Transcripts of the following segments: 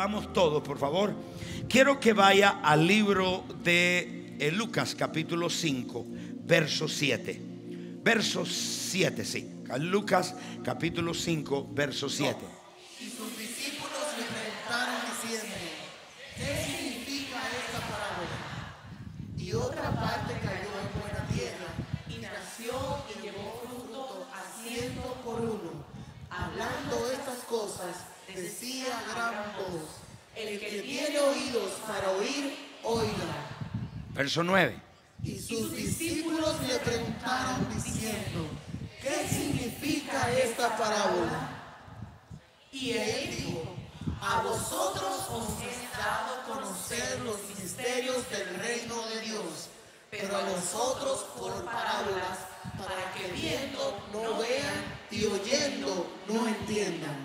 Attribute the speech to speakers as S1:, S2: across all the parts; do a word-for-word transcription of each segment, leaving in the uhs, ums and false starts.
S1: Vamos todos, por favor. Quiero que vaya al libro de eh, Lucas, capítulo cinco, verso siete. Verso siete, sí. Lucas, capítulo cinco, verso siete.
S2: Y sus discípulos le preguntaron diciendo: ¿qué significa esta parábola? Y otra parte cayó en buena tierra y nació y llevó fruto a ciento por uno. Hablando estas cosas, decía a gran voz: el que tiene oídos para oír, oiga.
S1: Verso nueve.
S2: Y sus discípulos le preguntaron diciendo: ¿qué significa esta parábola? Y él dijo: a vosotros os es dado conocer los misterios del reino de Dios, pero a nosotros por parábolas, para que viendo no vean y oyendo no entiendan.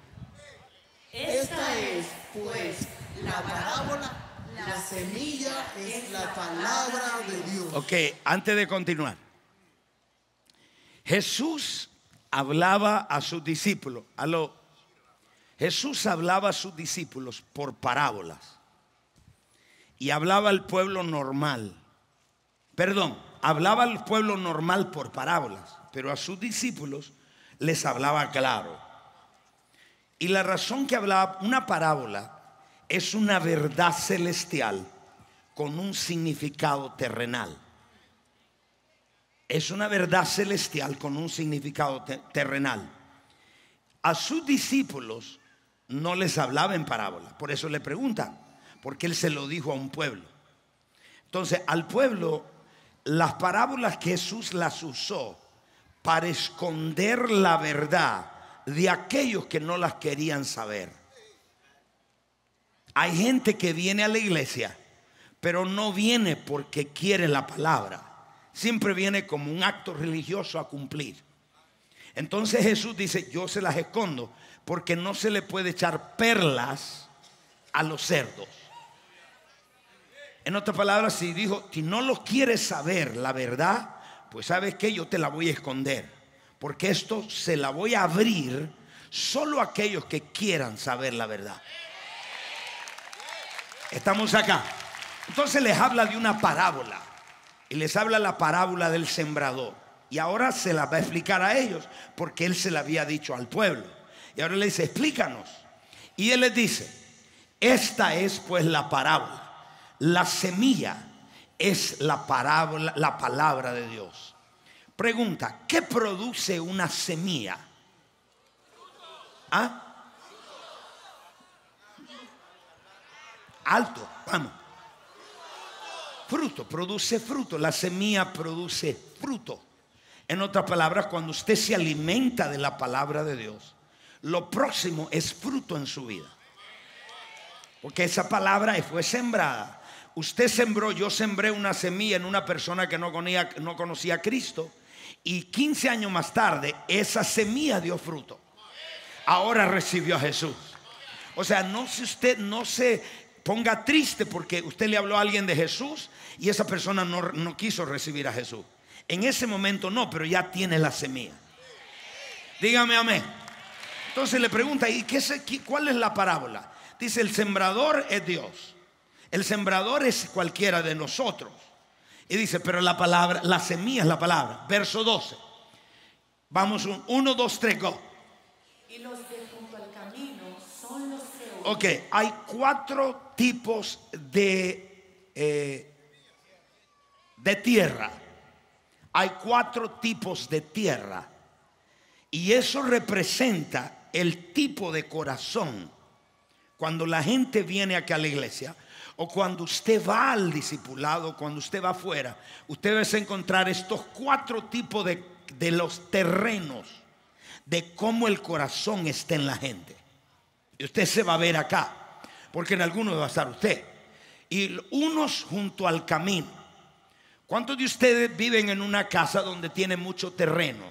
S2: Esta es, pues, la parábola. La semilla es la palabra de Dios.
S1: Ok, antes de continuar, Jesús hablaba a sus discípulos. Aló. Jesús hablaba a sus discípulos por parábolas. Y hablaba al pueblo normal. Perdón, hablaba al pueblo normal por parábolas, pero a sus discípulos les hablaba claro. Y la razón que hablaba una parábola es una verdad celestial con un significado terrenal. Es una verdad celestial con un significado te- terrenal. A sus discípulos no les hablaba en parábola. Por eso le preguntan, porque él se lo dijo a un pueblo. Entonces, al pueblo, las parábolas que Jesús las usó para esconder la verdad de aquellos que no las querían saber. Hay gente que viene a la iglesia, pero no viene porque quiere la palabra. Siempre viene como un acto religioso a cumplir. Entonces Jesús dice: yo se las escondo porque no se le puede echar perlas a los cerdos. En otras palabras, si dijo: si no lo quieres saber la verdad, pues sabes que yo te la voy a esconder, porque esto se la voy a abrir solo a aquellos que quieran saber la verdad. Estamos acá. Entonces les habla de una parábola. Y les habla la parábola del sembrador. Y ahora se la va a explicar a ellos, porque él se la había dicho al pueblo. Y ahora le dice: explícanos. Y él les dice: esta es pues la parábola. La semilla es la parábola, la palabra de Dios. Pregunta: ¿qué produce una semilla? ¿Ah? Alto, vamos. Fruto, produce fruto. La semilla produce fruto. En otras palabras, cuando usted se alimenta de la palabra de Dios, lo próximo es fruto en su vida. Porque esa palabra fue sembrada. Usted sembró, yo sembré una semilla en una persona que no conocía, no conocía a Cristo. Y quince años más tarde, esa semilla dio fruto. Ahora recibió a Jesús. O sea, no si usted no se ponga triste porque usted le habló a alguien de Jesús y esa persona no, no quiso recibir a Jesús. En ese momento no, pero ya tiene la semilla. Dígame amén. Entonces le pregunta: ¿y qué es, cuál es la parábola? Dice: el sembrador es Dios. El sembrador es cualquiera de nosotros. Y dice: pero la palabra, la semilla es la palabra. Verso doce. Vamos, un, uno, dos, tres, go.
S2: Y los de junto al camino son los que oyen.
S1: Ok, hay cuatro tipos de, eh, de tierra. Hay cuatro tipos de tierra. Y eso representa el tipo de corazón. Cuando la gente viene aquí a la iglesia, o cuando usted va al discipulado, cuando usted va afuera, usted va a encontrar estos cuatro tipos de, de los terrenos de cómo el corazón está en la gente. Y usted se va a ver acá, porque en algunos va a estar usted. Y unos junto al camino. ¿Cuántos de ustedes viven en una casa donde tiene mucho terreno?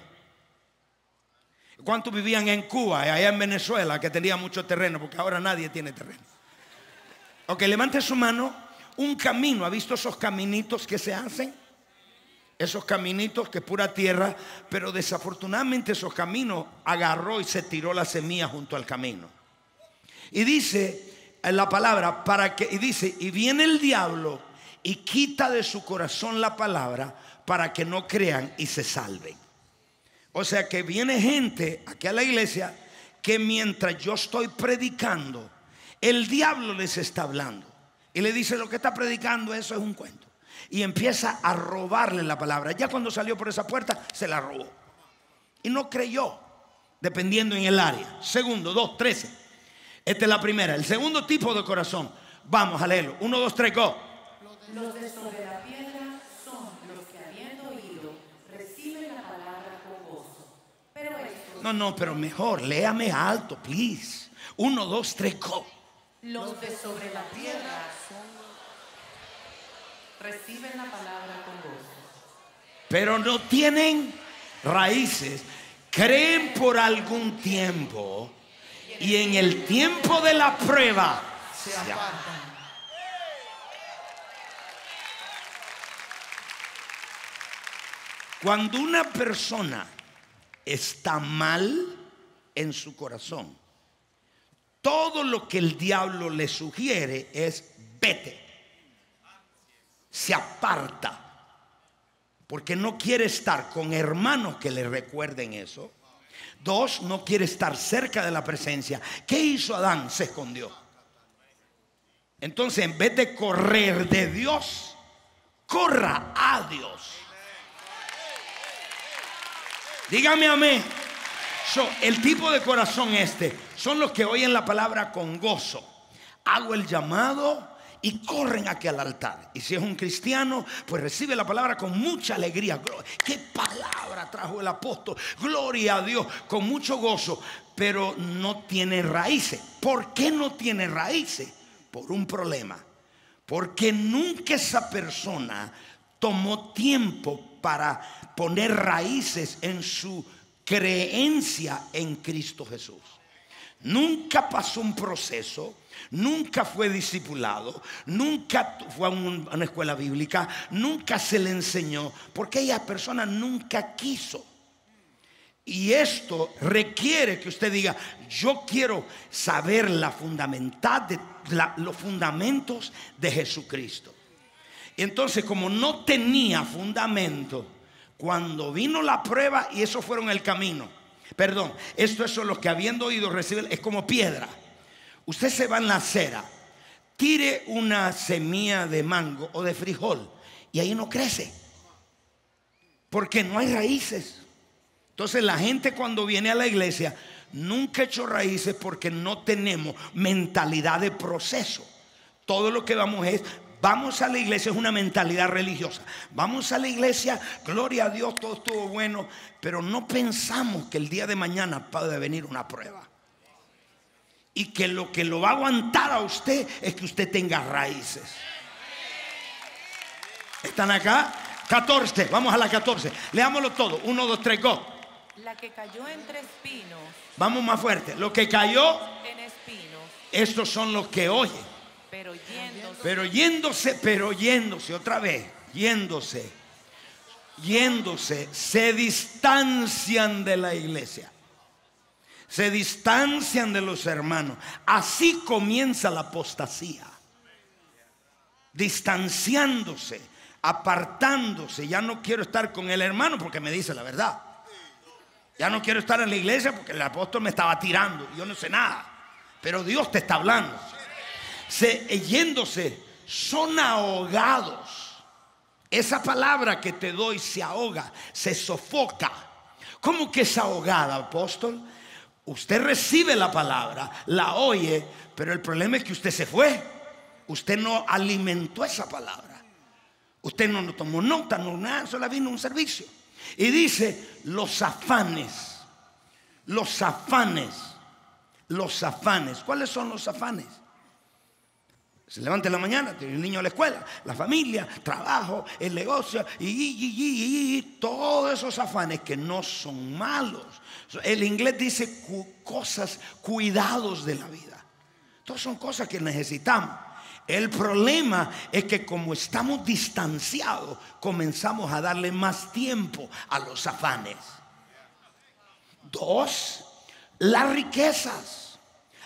S1: ¿Cuántos vivían en Cuba y allá en Venezuela que tenía mucho terreno? Porque ahora nadie tiene terreno. Ok, levante su mano. Un camino, ¿ha visto esos caminitos que se hacen? Esos caminitos que es pura tierra, pero desafortunadamente esos caminos agarró y se tiró la semilla junto al camino. Y dice en la palabra para que, y dice, y viene el diablo y quita de su corazón la palabra para que no crean y se salven. O sea que viene gente aquí a la iglesia que mientras yo estoy predicando, el diablo les está hablando y le dice: lo que está predicando, eso es un cuento. Y empieza a robarle la palabra. Ya cuando salió por esa puerta, se la robó y no creyó, dependiendo en el área. Segundo, dos, trece. Esta es la primera. El segundo tipo de corazón, vamos a leerlo. Uno, dos, tres, go.
S2: Los de sobre la piedra son los que, habiendo oído, reciben la palabra con gozo. Pero estos...
S1: No, no, pero mejor, léame alto, please. Uno, dos, tres, go.
S2: Los de sobre la piedra son... reciben la palabra con gozo.
S1: Pero no tienen raíces. Creen por algún tiempo y en el tiempo de la prueba
S2: se apartan.
S1: Cuando una persona está mal en su corazón, todo lo que el diablo le sugiere es: vete. Se aparta, porque no quiere estar con hermanos que le recuerden eso. Dos, no quiere estar cerca de la presencia. ¿Qué hizo Adán? Se escondió. Entonces, en vez de correr de Dios, corra a Dios. Dígame amén. So, el tipo de corazón este son los que oyen la palabra con gozo. Hago el llamado y corren aquí al altar. Y si es un cristiano, pues recibe la palabra con mucha alegría. ¿Qué palabra trajo el apóstol? Gloria a Dios, con mucho gozo. Pero no tiene raíces. ¿Por qué no tiene raíces? Por un problema. Porque nunca esa persona tomó tiempo para poner raíces en su creencia en Cristo Jesús. Nunca pasó un proceso, nunca fue discipulado, nunca fue a una escuela bíblica, nunca se le enseñó, porque esa persona nunca quiso. Y esto requiere que usted diga: yo quiero saber la fundamental de la, los fundamentos de Jesucristo. Y entonces, como no tenía fundamento, cuando vino la prueba, y eso fueron el camino. Perdón, esto es lo que habiendo oído reciben, es como piedra. Usted se va en la acera, tire una semilla de mango o de frijol y ahí no crece, porque no hay raíces. Entonces la gente cuando viene a la iglesia nunca ha hecho raíces porque no tenemos mentalidad de proceso. Todo lo que vamos es: vamos a la iglesia, es una mentalidad religiosa. Vamos a la iglesia, gloria a Dios, todo estuvo bueno, pero no pensamos que el día de mañana puede venir una prueba. Y que lo que lo va a aguantar a usted es que usted tenga raíces. ¿Están acá? catorce, vamos a la catorce. Leámoslo todo. uno, dos, tres, go.
S2: La que cayó entre espinos.
S1: Vamos más fuerte. Lo que cayó
S2: en espinos.
S1: Estos son los que oyen.
S2: Pero yéndose.
S1: Pero yéndose, pero yéndose, otra vez, yéndose, yéndose, se distancian de la iglesia, se distancian de los hermanos. Así comienza la apostasía, distanciándose, apartándose. Ya no quiero estar con el hermano porque me dice la verdad. Ya no quiero estar en la iglesia porque el apóstol me estaba tirando. Yo no sé nada, pero Dios te está hablando. Se, yéndose, son ahogados. Esa palabra que te doy, se ahoga, se sofoca. ¿Cómo que es ahogada, apóstol? Usted recibe la palabra, la oye, pero el problema es que usted se fue. Usted no alimentó esa palabra. Usted no, no tomó nota, no nada, solo vino un servicio. Y dice: los afanes, los afanes, los afanes. ¿Cuáles son los afanes? Se levanta en la mañana, tiene el niño a la escuela, la familia, trabajo, el negocio y, y, y, y, y todos esos afanes que no son malos. El inglés dice cu cosas, cuidados de la vida. Todas son cosas que necesitamos. El problema es que como estamos distanciados, comenzamos a darle más tiempo a los afanes. Dos, las riquezas.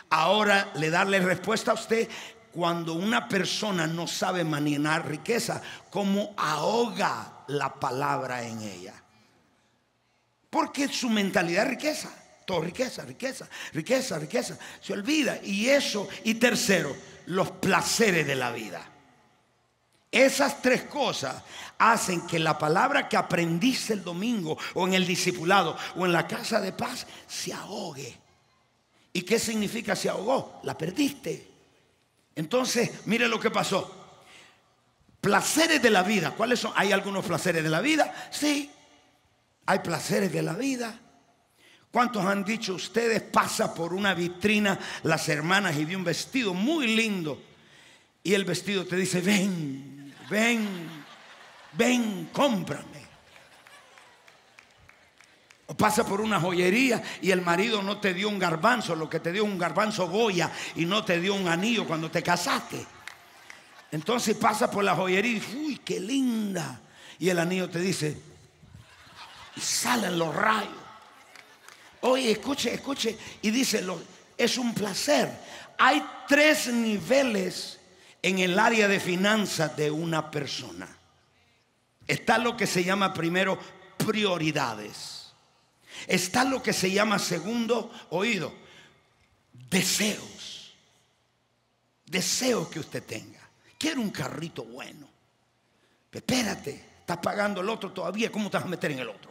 S1: Ahora le darle respuesta a usted. Cuando una persona no sabe manejar riqueza, ¿cómo ahoga la palabra en ella? Porque su mentalidad es riqueza. Todo riqueza, riqueza, riqueza, riqueza. Se olvida. Y eso, y tercero, los placeres de la vida. Esas tres cosas hacen que la palabra que aprendiste el domingo, o en el discipulado, o en la casa de paz, se ahogue. ¿Y qué significa se ahogó? La perdiste. Entonces, mire lo que pasó. Placeres de la vida. ¿Cuáles son? ¿Hay algunos placeres de la vida? Sí, hay placeres de la vida. ¿Cuántos han dicho ustedes? Pasa por una vitrina las hermanas y vi un vestido muy lindo, y el vestido te dice: ven, ven, ven, cómprame. O pasa por una joyería y el marido no te dio un garbanzo, lo que te dio un garbanzo Goya, y no te dio un anillo cuando te casaste. Entonces pasa por la joyería y dice: uy, qué linda. Y el anillo te dice, y salen los rayos. Oye, escuche, escuche. Y dice, lo, es un placer. Hay tres niveles en el área de finanzas de una persona. Está lo que se llama primero prioridades. Está lo que se llama segundo, oído, deseos. Deseos que usted tenga. Quiero un carrito bueno. Espérate, estás pagando el otro todavía. ¿Cómo te vas a meter en el otro?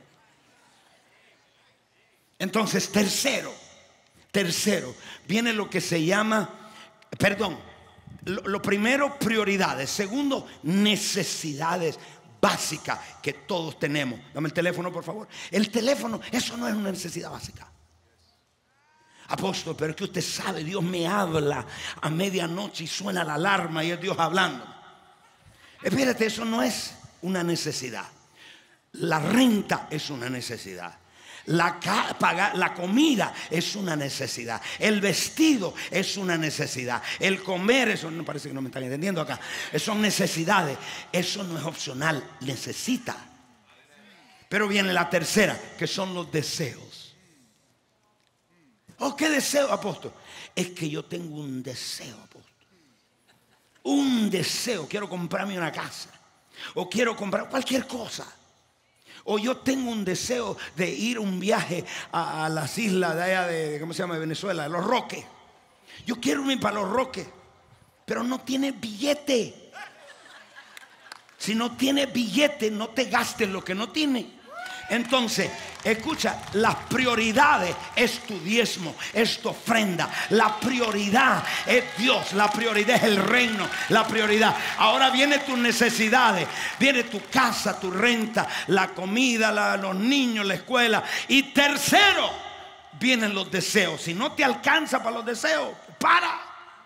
S1: Entonces, tercero, tercero, viene lo que se llama, perdón, lo, lo primero, prioridades. Segundo, necesidades básicas que todos tenemos. Dame el teléfono, por favor. El teléfono, eso no es una necesidad básica. Apóstol, pero es que usted sabe, Dios me habla a medianoche y suena la alarma y es Dios hablando. Espérate, eso no es una necesidad. La renta es una necesidad. La, pagar, la comida es una necesidad. El vestido es una necesidad. El comer, eso no, parece que no me están entendiendo acá. Son necesidades. Eso no es opcional, necesita. Pero viene la tercera, que son los deseos. Oh, ¿qué deseo, apóstol? Es que yo tengo un deseo, apóstol. Un deseo, quiero comprarme una casa, o quiero comprar cualquier cosa. O yo tengo un deseo de ir a un viaje a, a las islas de allá de, ¿cómo se llama? De Venezuela, de Los Roques. Yo quiero ir para Los Roques, pero no tiene billete. Si no tiene billete, no te gastes lo que no tiene. Entonces, escucha, las prioridades es tu diezmo, es tu ofrenda. La prioridad es Dios, la prioridad es el reino, la prioridad. Ahora vienen tus necesidades, viene tu casa, tu renta, la comida, la, los niños, la escuela. Y tercero, vienen los deseos. Si no te alcanza para los deseos, para.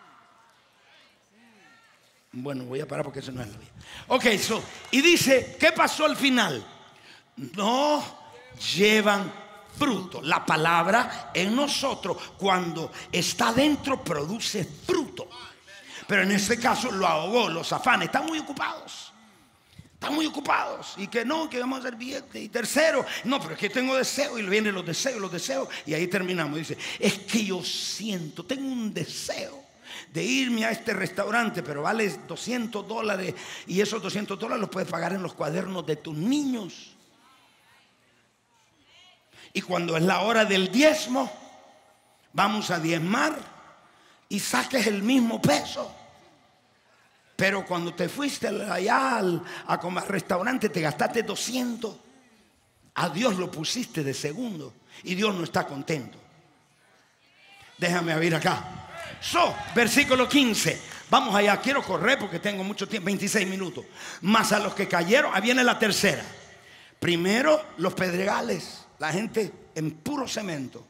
S1: Bueno, voy a parar porque eso no es lo bien. Ok, so, y dice, ¿qué pasó al final? No llevan fruto. La palabra en nosotros, cuando está dentro, produce fruto. Pero en este caso lo ahogó, los afanes. Están muy ocupados. Están muy ocupados. Y que no, que vamos a hacer billete. Y tercero, no, pero es que tengo deseo. Y vienen los deseos, los deseos. Y ahí terminamos. Dice, es que yo siento, tengo un deseo de irme a este restaurante, pero vale doscientos dólares. Y esos doscientos dólares los puedes pagar en los cuadernos de tus niños. Y cuando es la hora del diezmo, vamos a diezmar y saques el mismo peso. Pero cuando te fuiste allá al, a comer al restaurante, te gastaste doscientos. A Dios lo pusiste de segundo y Dios no está contento. Déjame abrir acá. So, versículo quince. Vamos allá, quiero correr porque tengo mucho tiempo, veintiséis minutos. Más a los que cayeron, ahí viene la tercera. Primero, los pedregales. La gente en puro cemento.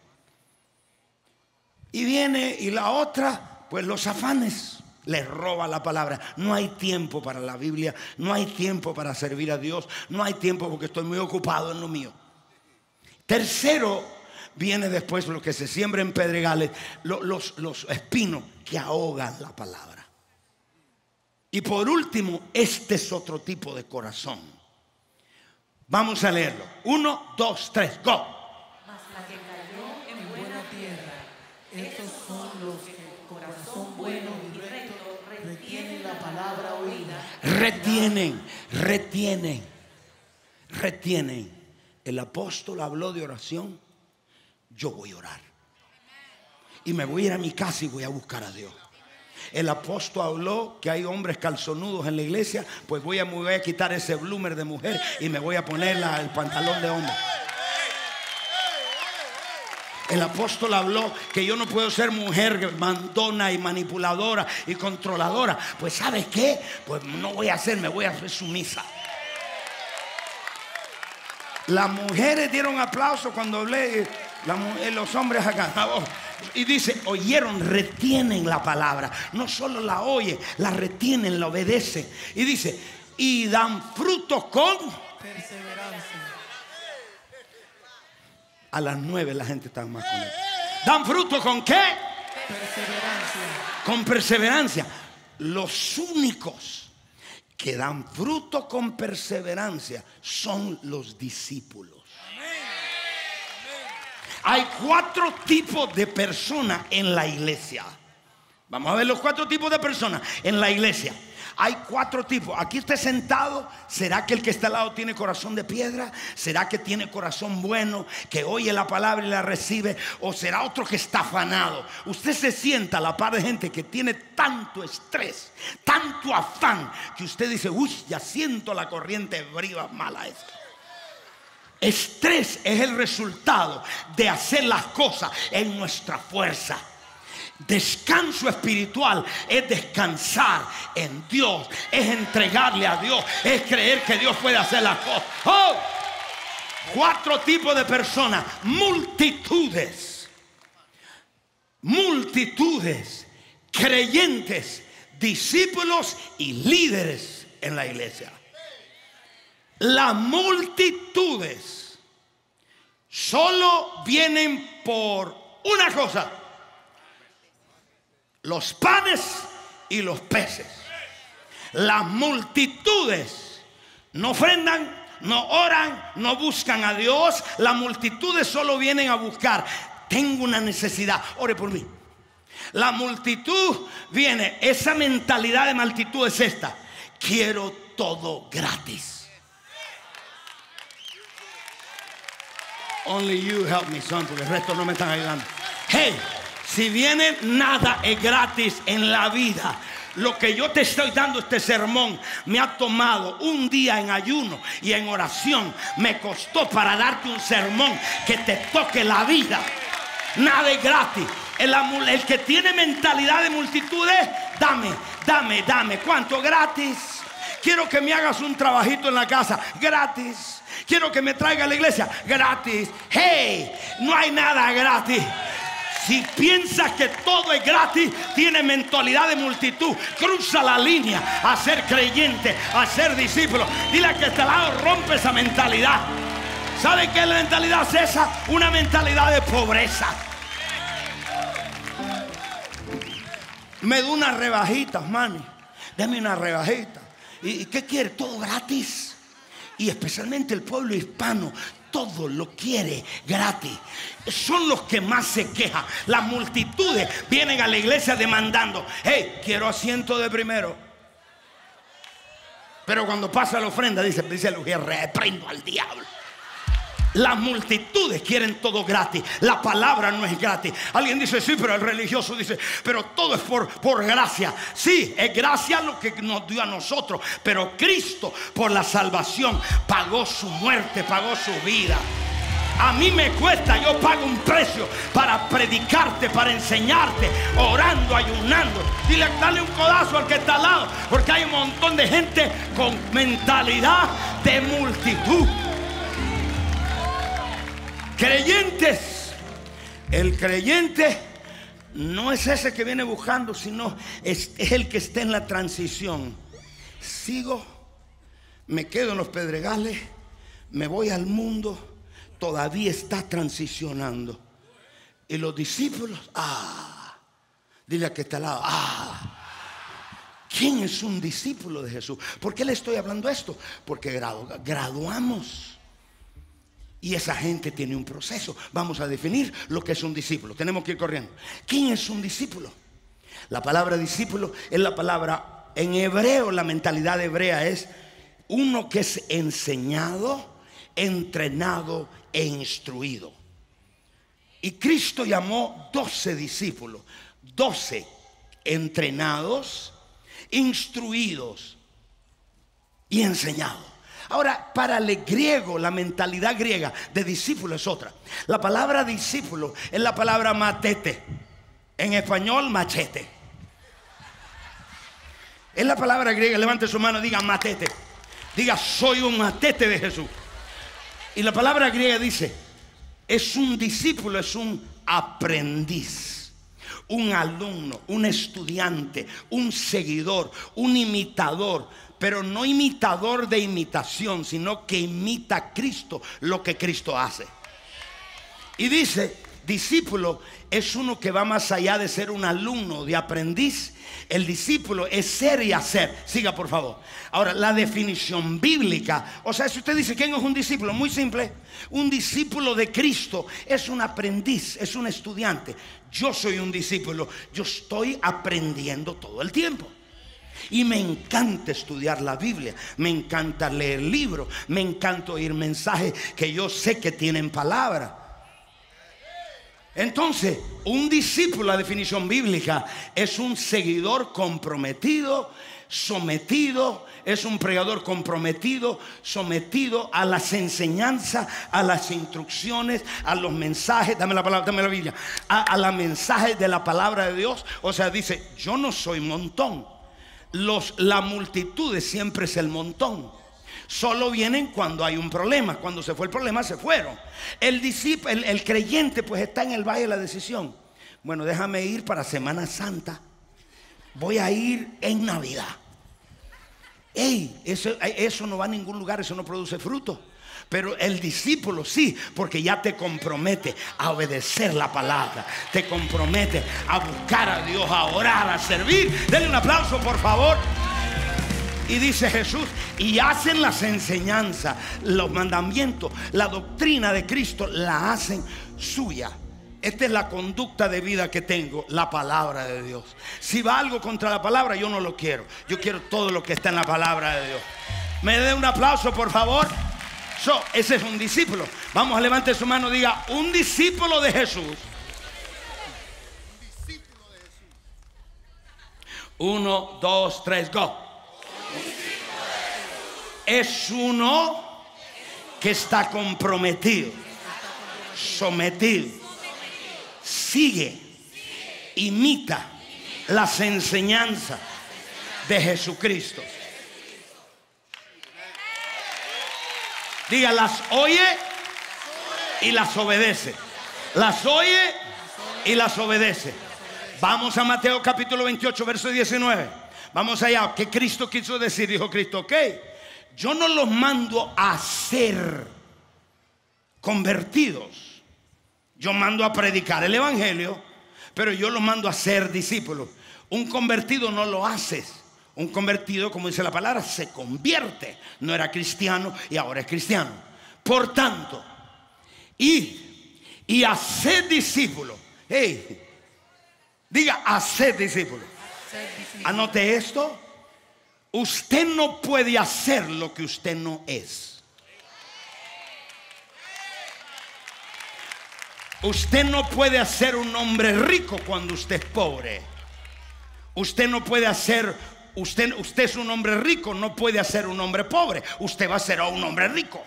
S1: Y viene, y la otra, pues los afanes. Les roba la palabra. No hay tiempo para la Biblia. No hay tiempo para servir a Dios. No hay tiempo porque estoy muy ocupado en lo mío. Tercero, viene después lo que se siembra en pedregales. Los, los, los espinos que ahogan la palabra. Y por último, este es otro tipo de corazón. Vamos a leerlo. Uno, dos, tres, go.
S2: Mas la que cayó en buena tierra Estos son los que con corazón bueno y recto retienen la palabra oída.
S1: Retienen, retienen, retienen. El apóstol habló de oración. Yo voy a orar. Y me voy a ir a mi casa y voy a buscar a Dios. El apóstol habló que hay hombres calzonudos en la iglesia. Pues voy a, me voy a quitar ese bloomer de mujer y me voy a poner la, el pantalón de hombre. El apóstol habló que yo no puedo ser mujer mandona y manipuladora y controladora. Pues ¿sabes qué? Pues no voy a hacer, me voy a hacer sumisa. Las mujeres dieron aplauso cuando hablé, la, los hombres acá. Y dice, oyeron, retienen la palabra. No solo la oyen, la retienen, la obedecen. Y dice, y dan frutos con
S2: perseverancia.
S1: A las nueve la gente está más con él. ¿Dan fruto con qué?
S2: Perseverancia.
S1: Con perseverancia. Los únicos que dan fruto con perseverancia son los discípulos. Hay cuatro tipos de personas en la iglesia. Vamos a ver los cuatro tipos de personas en la iglesia. Hay cuatro tipos. Aquí usted sentado, ¿será que el que está al lado tiene corazón de piedra? ¿Será que tiene corazón bueno, que oye la palabra y la recibe? ¿O será otro que está afanado? Usted se sienta a la par de gente que tiene tanto estrés, tanto afán, que usted dice, uy, ya siento la corriente viva mala esta. Estrés es el resultado de hacer las cosas en nuestra fuerza. Descanso espiritual es descansar en Dios, es entregarle a Dios, es creer que Dios puede hacer las cosas. ¡Oh! Cuatro tipos de personas, multitudes, multitudes, creyentes, discípulos y líderes en la iglesia. Las multitudes solo vienen por una cosa: los panes y los peces. Las multitudes no ofrendan, no oran, no buscan a Dios. Las multitudes solo vienen a buscar, tengo una necesidad, ore por mí. La multitud viene, esa mentalidad de multitud es esta: quiero todo gratis. Only you help me, son, porque el resto no me están ayudando. Hey, si viene, nada es gratis en la vida. Lo que yo te estoy dando, este sermón, me ha tomado un día en ayuno y en oración. Me costó para darte un sermón que te toque la vida. Nada es gratis. El, el que tiene mentalidad de multitudes, dame, dame, dame. ¿Cuánto? Gratis. Quiero que me hagas un trabajito en la casa, gratis. Quiero que me traiga a la iglesia, gratis. Hey, no hay nada gratis. Si piensas que todo es gratis, tiene mentalidad de multitud. Cruza la línea a ser creyente, a ser discípulo. Dile a que este lado, rompe esa mentalidad. ¿Sabe qué la mentalidad es esa? Una mentalidad de pobreza. Me da unas rebajitas, mami. Deme una rebajita. ¿Y qué quiere? Todo gratis. Y especialmente el pueblo hispano, todo lo quiere gratis. Son los que más se quejan. Las multitudes vienen a la iglesia demandando: hey, quiero asiento de primero. Pero cuando pasa la ofrenda, dice, dice el ujier, reprendo al diablo. Las multitudes quieren todo gratis. La palabra no es gratis. Alguien dice, sí, pero el religioso dice, pero todo es por, por gracia. Sí, es gracia lo que nos dio a nosotros. Pero Cristo, por la salvación, pagó su muerte, pagó su vida. A mí me cuesta, yo pago un precio para predicarte, para enseñarte, orando, ayunando. Dile, dale un codazo al que está al lado, porque hay un montón de gente con mentalidad de multitud. Creyentes. El creyente no es ese que viene buscando, sino es, es el que está en la transición. Sigo, me quedo en los pedregales, me voy al mundo, todavía está transicionando. Y los discípulos, ah, dile a que está al lado, ah. ¿Quién es un discípulo de Jesús? ¿Por qué le estoy hablando esto? Porque gradu- graduamos. Y esa gente tiene un proceso. Vamos a definir lo que es un discípulo. Tenemos que ir corriendo. ¿Quién es un discípulo? La palabra discípulo es la palabra, en hebreo, la mentalidad hebrea es uno que es enseñado, entrenado e instruido. Y Cristo llamó doce discípulos, doce entrenados, instruidos y enseñados. Ahora, para el griego, la mentalidad griega de discípulo es otra. La palabra discípulo es la palabra matete. En español, machete. Es la palabra griega. Levante su mano y diga matete. Diga, soy un matete de Jesús. Y la palabra griega dice, es un discípulo, es un aprendiz, un alumno, un estudiante, un seguidor, un imitador. Pero no imitador de imitación, sino que imita a Cristo, lo que Cristo hace. Y dice, discípulo es uno que va más allá de ser un alumno, de aprendiz. El discípulo es ser y hacer. Siga, por favor. Ahora, la definición bíblica, o sea, si usted dice, ¿quién es un discípulo? Muy simple. Un discípulo de Cristo es un aprendiz, es un estudiante. Yo soy un discípulo, yo estoy aprendiendo todo el tiempo. Y me encanta estudiar la Biblia, me encanta leer libros, me encanta oír mensajes que yo sé que tienen palabra. Entonces, un discípulo, la definición bíblica, es un seguidor comprometido, sometido, es un predicador comprometido, sometido a las enseñanzas, a las instrucciones, a los mensajes, dame la palabra, dame la Biblia, a, a los mensajes de la palabra de Dios. O sea, dice, yo no soy montón. Los, la multitud siempre es el montón. Solo vienen cuando hay un problema. Cuando se fue el problema, se fueron. El discípulo, el, el creyente, pues está en el valle de la decisión. Bueno, déjame ir para Semana Santa. Voy a ir en Navidad. Ey, eso, eso no va a ningún lugar, eso no produce fruto. Pero el discípulo sí, porque ya te compromete a obedecer la palabra, te compromete a buscar a Dios, a orar, a servir. Denle un aplauso, por favor. Y dice Jesús, y hacen las enseñanzas, los mandamientos, la doctrina de Cristo, la hacen suya. Esta es la conducta de vida que tengo, la palabra de Dios. Si va algo contra la palabra, yo no lo quiero. Yo quiero todo lo que está en la palabra de Dios. Me dé un aplauso, por favor. So, ese es un discípulo. Vamos a levantar su mano y diga, un discípulo de Jesús. Uno, dos, tres, go. Es uno que está comprometido, sometido, sigue, imita las enseñanzas de Jesucristo. Diga, las oye y las obedece. Las oye y las obedece. Vamos a Mateo capítulo veintiocho, verso diecinueve. Vamos allá. ¿Qué Cristo quiso decir? Dijo Cristo, ok, yo no los mando a ser convertidos. Yo mando a predicar el evangelio, pero yo los mando a ser discípulos. Un convertido no lo haces. Un convertido, como dice la palabra, se convierte. No era cristiano y ahora es cristiano. Por tanto, y, y hacer discípulos. Hey, diga, hacer discípulos. Anote esto. Usted no puede hacer lo que usted no es. Usted no puede hacer un hombre rico cuando usted es pobre. Usted no puede hacer Usted, usted es un hombre rico, no puede hacer un hombre pobre. Usted va a ser un hombre rico.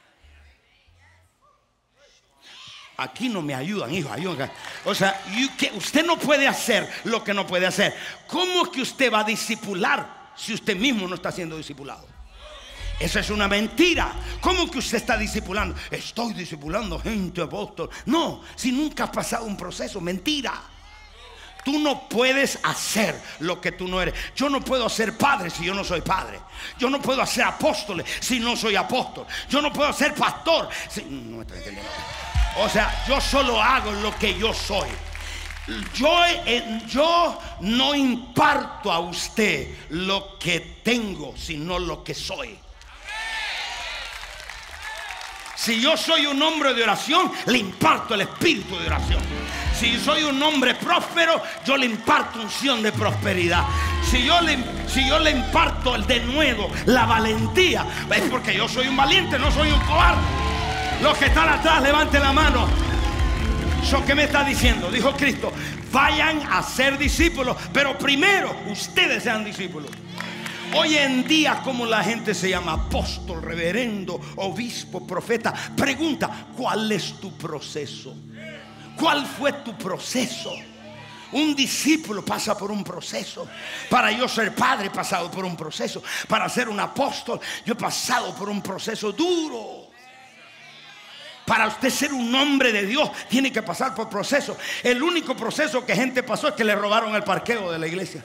S1: Aquí no me ayudan, hijo, ayudan. O sea, que usted no puede hacer lo que no puede hacer. ¿Cómo es que usted va a discipular si usted mismo no está siendo discipulado? Eso es una mentira. ¿Cómo que usted está discipulando? Estoy discipulando gente, apóstol. No, si nunca has pasado un proceso, mentira. Tú no puedes hacer lo que tú no eres. Yo no puedo ser padre si yo no soy padre. Yo no puedo ser apóstol si no soy apóstol. Yo no puedo ser pastor si... No me estoy entendiendo. O sea, yo solo hago lo que yo soy. Yo, yo no imparto a usted lo que tengo, sino lo que soy. Si yo soy un hombre de oración, le imparto el espíritu de oración. Si soy un hombre próspero, yo le imparto unción de prosperidad. Si yo le, si yo le imparto el denuedo, la valentía, es porque yo soy un valiente, no soy un cobarde. Los que están atrás, levanten la mano. ¿So qué me está diciendo? Dijo Cristo, vayan a ser discípulos, pero primero ustedes sean discípulos. Hoy en día, como la gente se llama apóstol, reverendo, obispo, profeta, pregunta, ¿cuál es tu proceso? ¿Cuál fue tu proceso? Un discípulo pasa por un proceso. Para yo ser padre he pasado por un proceso. Para ser un apóstol yo he pasado por un proceso duro. Para usted ser un hombre de Dios tiene que pasar por procesos. El único proceso que gente pasó es que le robaron el parqueo de la iglesia.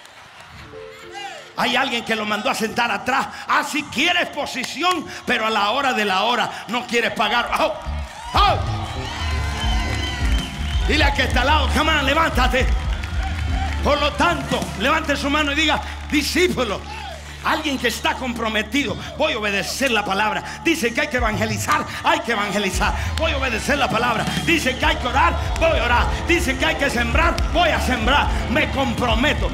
S1: Hay alguien que lo mandó a sentar atrás. Ah, si quieres posición, pero a la hora de la hora no quieres pagar. Oh, oh. Dile al que está al lado, come on, levántate. Por lo tanto, levante su mano y diga, discípulo. Alguien que está comprometido, voy a obedecer la palabra. Dice que hay que evangelizar, hay que evangelizar. Voy a obedecer la palabra. Dice que hay que orar, voy a orar. Dice que hay que sembrar, voy a sembrar. Me comprometo.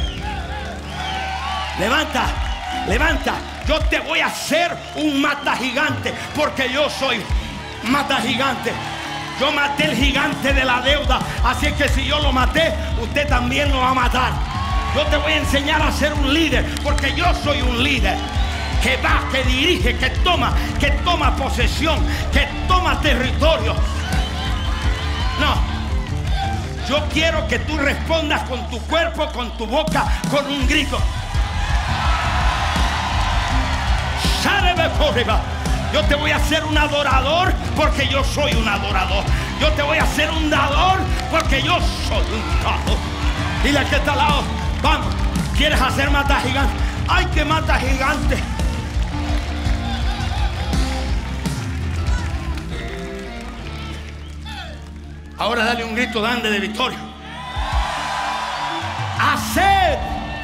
S1: Levanta, levanta. Yo te voy a hacer un mata gigante, porque yo soy mata gigante. Yo maté el gigante de la deuda. Así es que si yo lo maté, usted también lo va a matar. Yo te voy a enseñar a ser un líder, porque yo soy un líder que va, que dirige, que toma, que toma posesión, que toma territorio. No, yo quiero que tú respondas con tu cuerpo, con tu boca, con un grito. Yo te voy a hacer un adorador, porque yo soy un adorador. Yo te voy a hacer un dador, porque yo soy un dador. Dile al que está al lado, vamos, ¿quieres hacer mata gigante? Hay que mata gigante. Ahora dale un grito grande de victoria. Haced,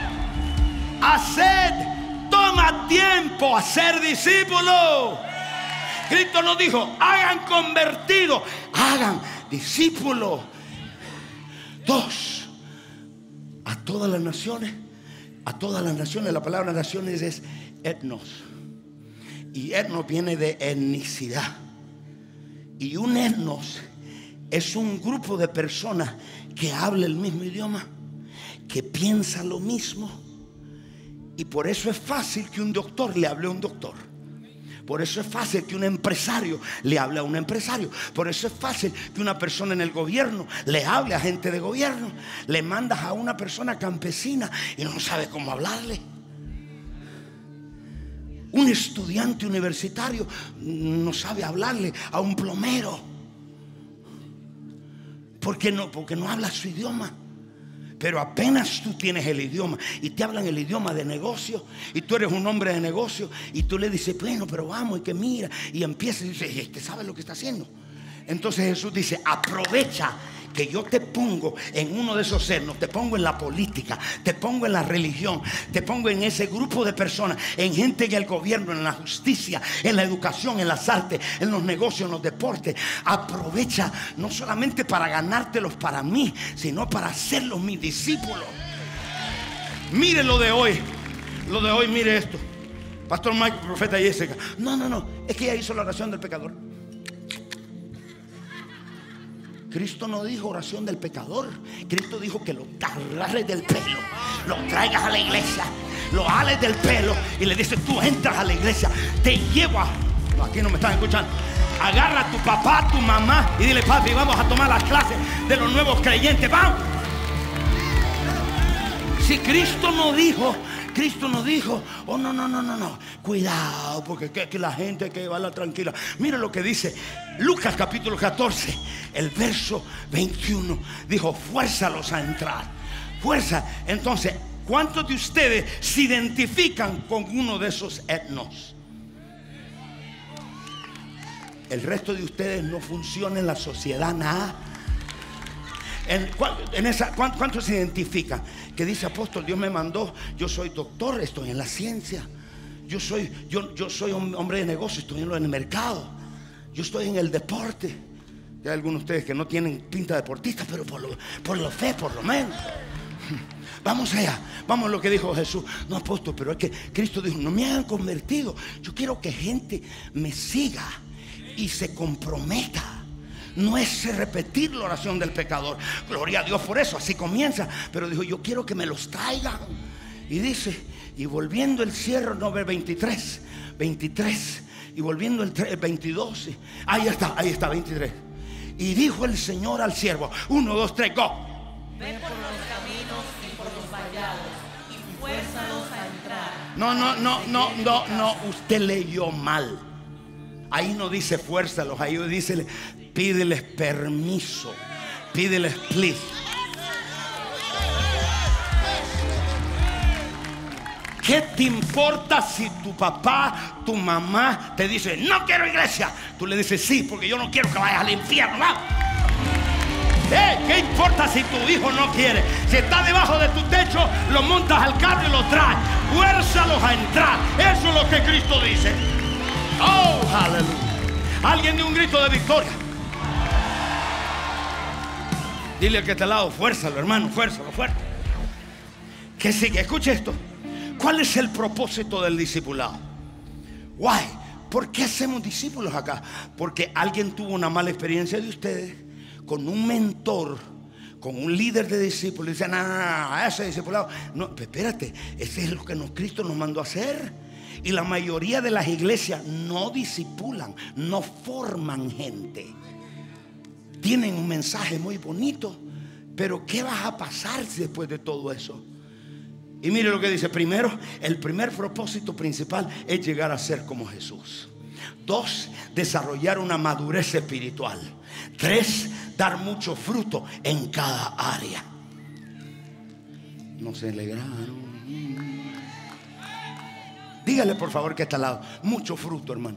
S1: haced. Toma tiempo a ser discípulo. Cristo nos dijo, hagan convertidos, hagan discípulos. Dos, a todas las naciones, a todas las naciones. La palabra naciones es etnos. Y etnos viene de etnicidad. Y un etnos es un grupo de personas que habla el mismo idioma, que piensa lo mismo. Y por eso es fácil que un doctor le hable a un doctor. Por eso es fácil que un empresario le hable a un empresario. Por eso es fácil que una persona en el gobierno le hable a gente de gobierno. Le mandas a una persona campesina y no sabe cómo hablarle. Un estudiante universitario no sabe hablarle a un plomero. ¿Por qué no? Porque no habla su idioma. Pero apenas tú tienes el idioma y te hablan el idioma de negocio, y tú eres un hombre de negocio, y tú le dices, bueno, pero vamos, y que mira, y empieza y dice, este sabe lo que está haciendo. Entonces Jesús dice, aprovecha que yo te pongo en uno de esos cernos, te pongo en la política, te pongo en la religión, te pongo en ese grupo de personas, en gente en el gobierno, en la justicia, en la educación, en las artes, en los negocios, en los deportes. Aprovecha no solamente para ganártelos para mí, sino para hacerlos mis discípulos. Mire lo de hoy, lo de hoy, mire esto. Pastor Mike, profeta Jessica. No, no, no, es que ella hizo la oración del pecador. Cristo no dijo oración del pecador. Cristo dijo que lo agarres del pelo, lo traigas a la iglesia, lo ales del pelo y le dices, tú entras a la iglesia, te llevo a... No, aquí no me están escuchando. Agarra a tu papá, a tu mamá y dile, papi, vamos a tomar las clases de los nuevos creyentes. ¡Vamos! Si Cristo no dijo, Cristo nos dijo, oh no, no, no, no, no, cuidado, porque que, que la gente hay que llevarla tranquila. Mira lo que dice Lucas capítulo catorce, el verso veintiuno. Dijo, fuérzalos a entrar, fuerza. Entonces, ¿cuántos de ustedes se identifican con uno de esos etnos? El resto de ustedes no funciona en la sociedad nada. En, en esa, ¿cuántos se identifican? Que dice, apóstol, Dios me mandó, yo soy doctor, estoy en la ciencia. Yo soy, yo, yo soy un hombre de negocio, estoy en lo del mercado. yo estoy en el deporte. Hay algunos de ustedes que no tienen pinta de deportista, pero por, lo, por la fe, por lo menos. Vamos allá, vamos a lo que dijo Jesús. No, apóstol, pero es que Cristo dijo, no me hagan convertido. Yo quiero que gente me siga y se comprometa. No es repetir la oración del pecador. Gloria a Dios por eso, así comienza. Pero dijo, yo quiero que me los traigan. Y dice, y volviendo el cierre, no ve veintitrés, veintitrés, y volviendo el, el veintidós, ahí está, ahí está, veintitrés. Y dijo el Señor al siervo, uno, dos, tres, go.
S2: Ve por los caminos y por los vallados y fuérzalos a entrar.
S1: No, no, no, no, no, no, usted leyó mal. Ahí no dice fuérzalos, ahí dice pídeles permiso, pídeles please. ¿Qué te importa si tu papá, tu mamá te dice no quiero iglesia? Tú le dices sí, porque yo no quiero que vayas al infierno, ¿va? ¿Eh? ¿Qué importa si tu hijo no quiere? Si está debajo de tu techo, lo montas al carro y lo traes. Fuérzalos a entrar. Eso es lo que Cristo dice. Oh, aleluya. Alguien dio un grito de victoria. Dile al que está al lado, fuérzalo, hermano, fuérzalo, fuérzalo. ¿Qué sigue? Escuche esto. ¿Cuál es el propósito del discipulado? Why? ¿Por qué hacemos discípulos acá? Porque alguien tuvo una mala experiencia de ustedes con un mentor, con un líder de discípulos. Y dicen, no, no, no, ese discipulado. No, espérate, ese es lo que nos, Cristo nos mandó a hacer. Y la mayoría de las iglesias no discipulan, no forman gente. Tienen un mensaje muy bonito, pero ¿qué va a pasar después de todo eso? Y mire lo que dice. Primero, el primer propósito principal es llegar a ser como Jesús. Dos, desarrollar una madurez espiritual. Tres, dar mucho fruto en cada área. No se alegraron. Dígale por favor que está al lado. Mucho fruto, hermano.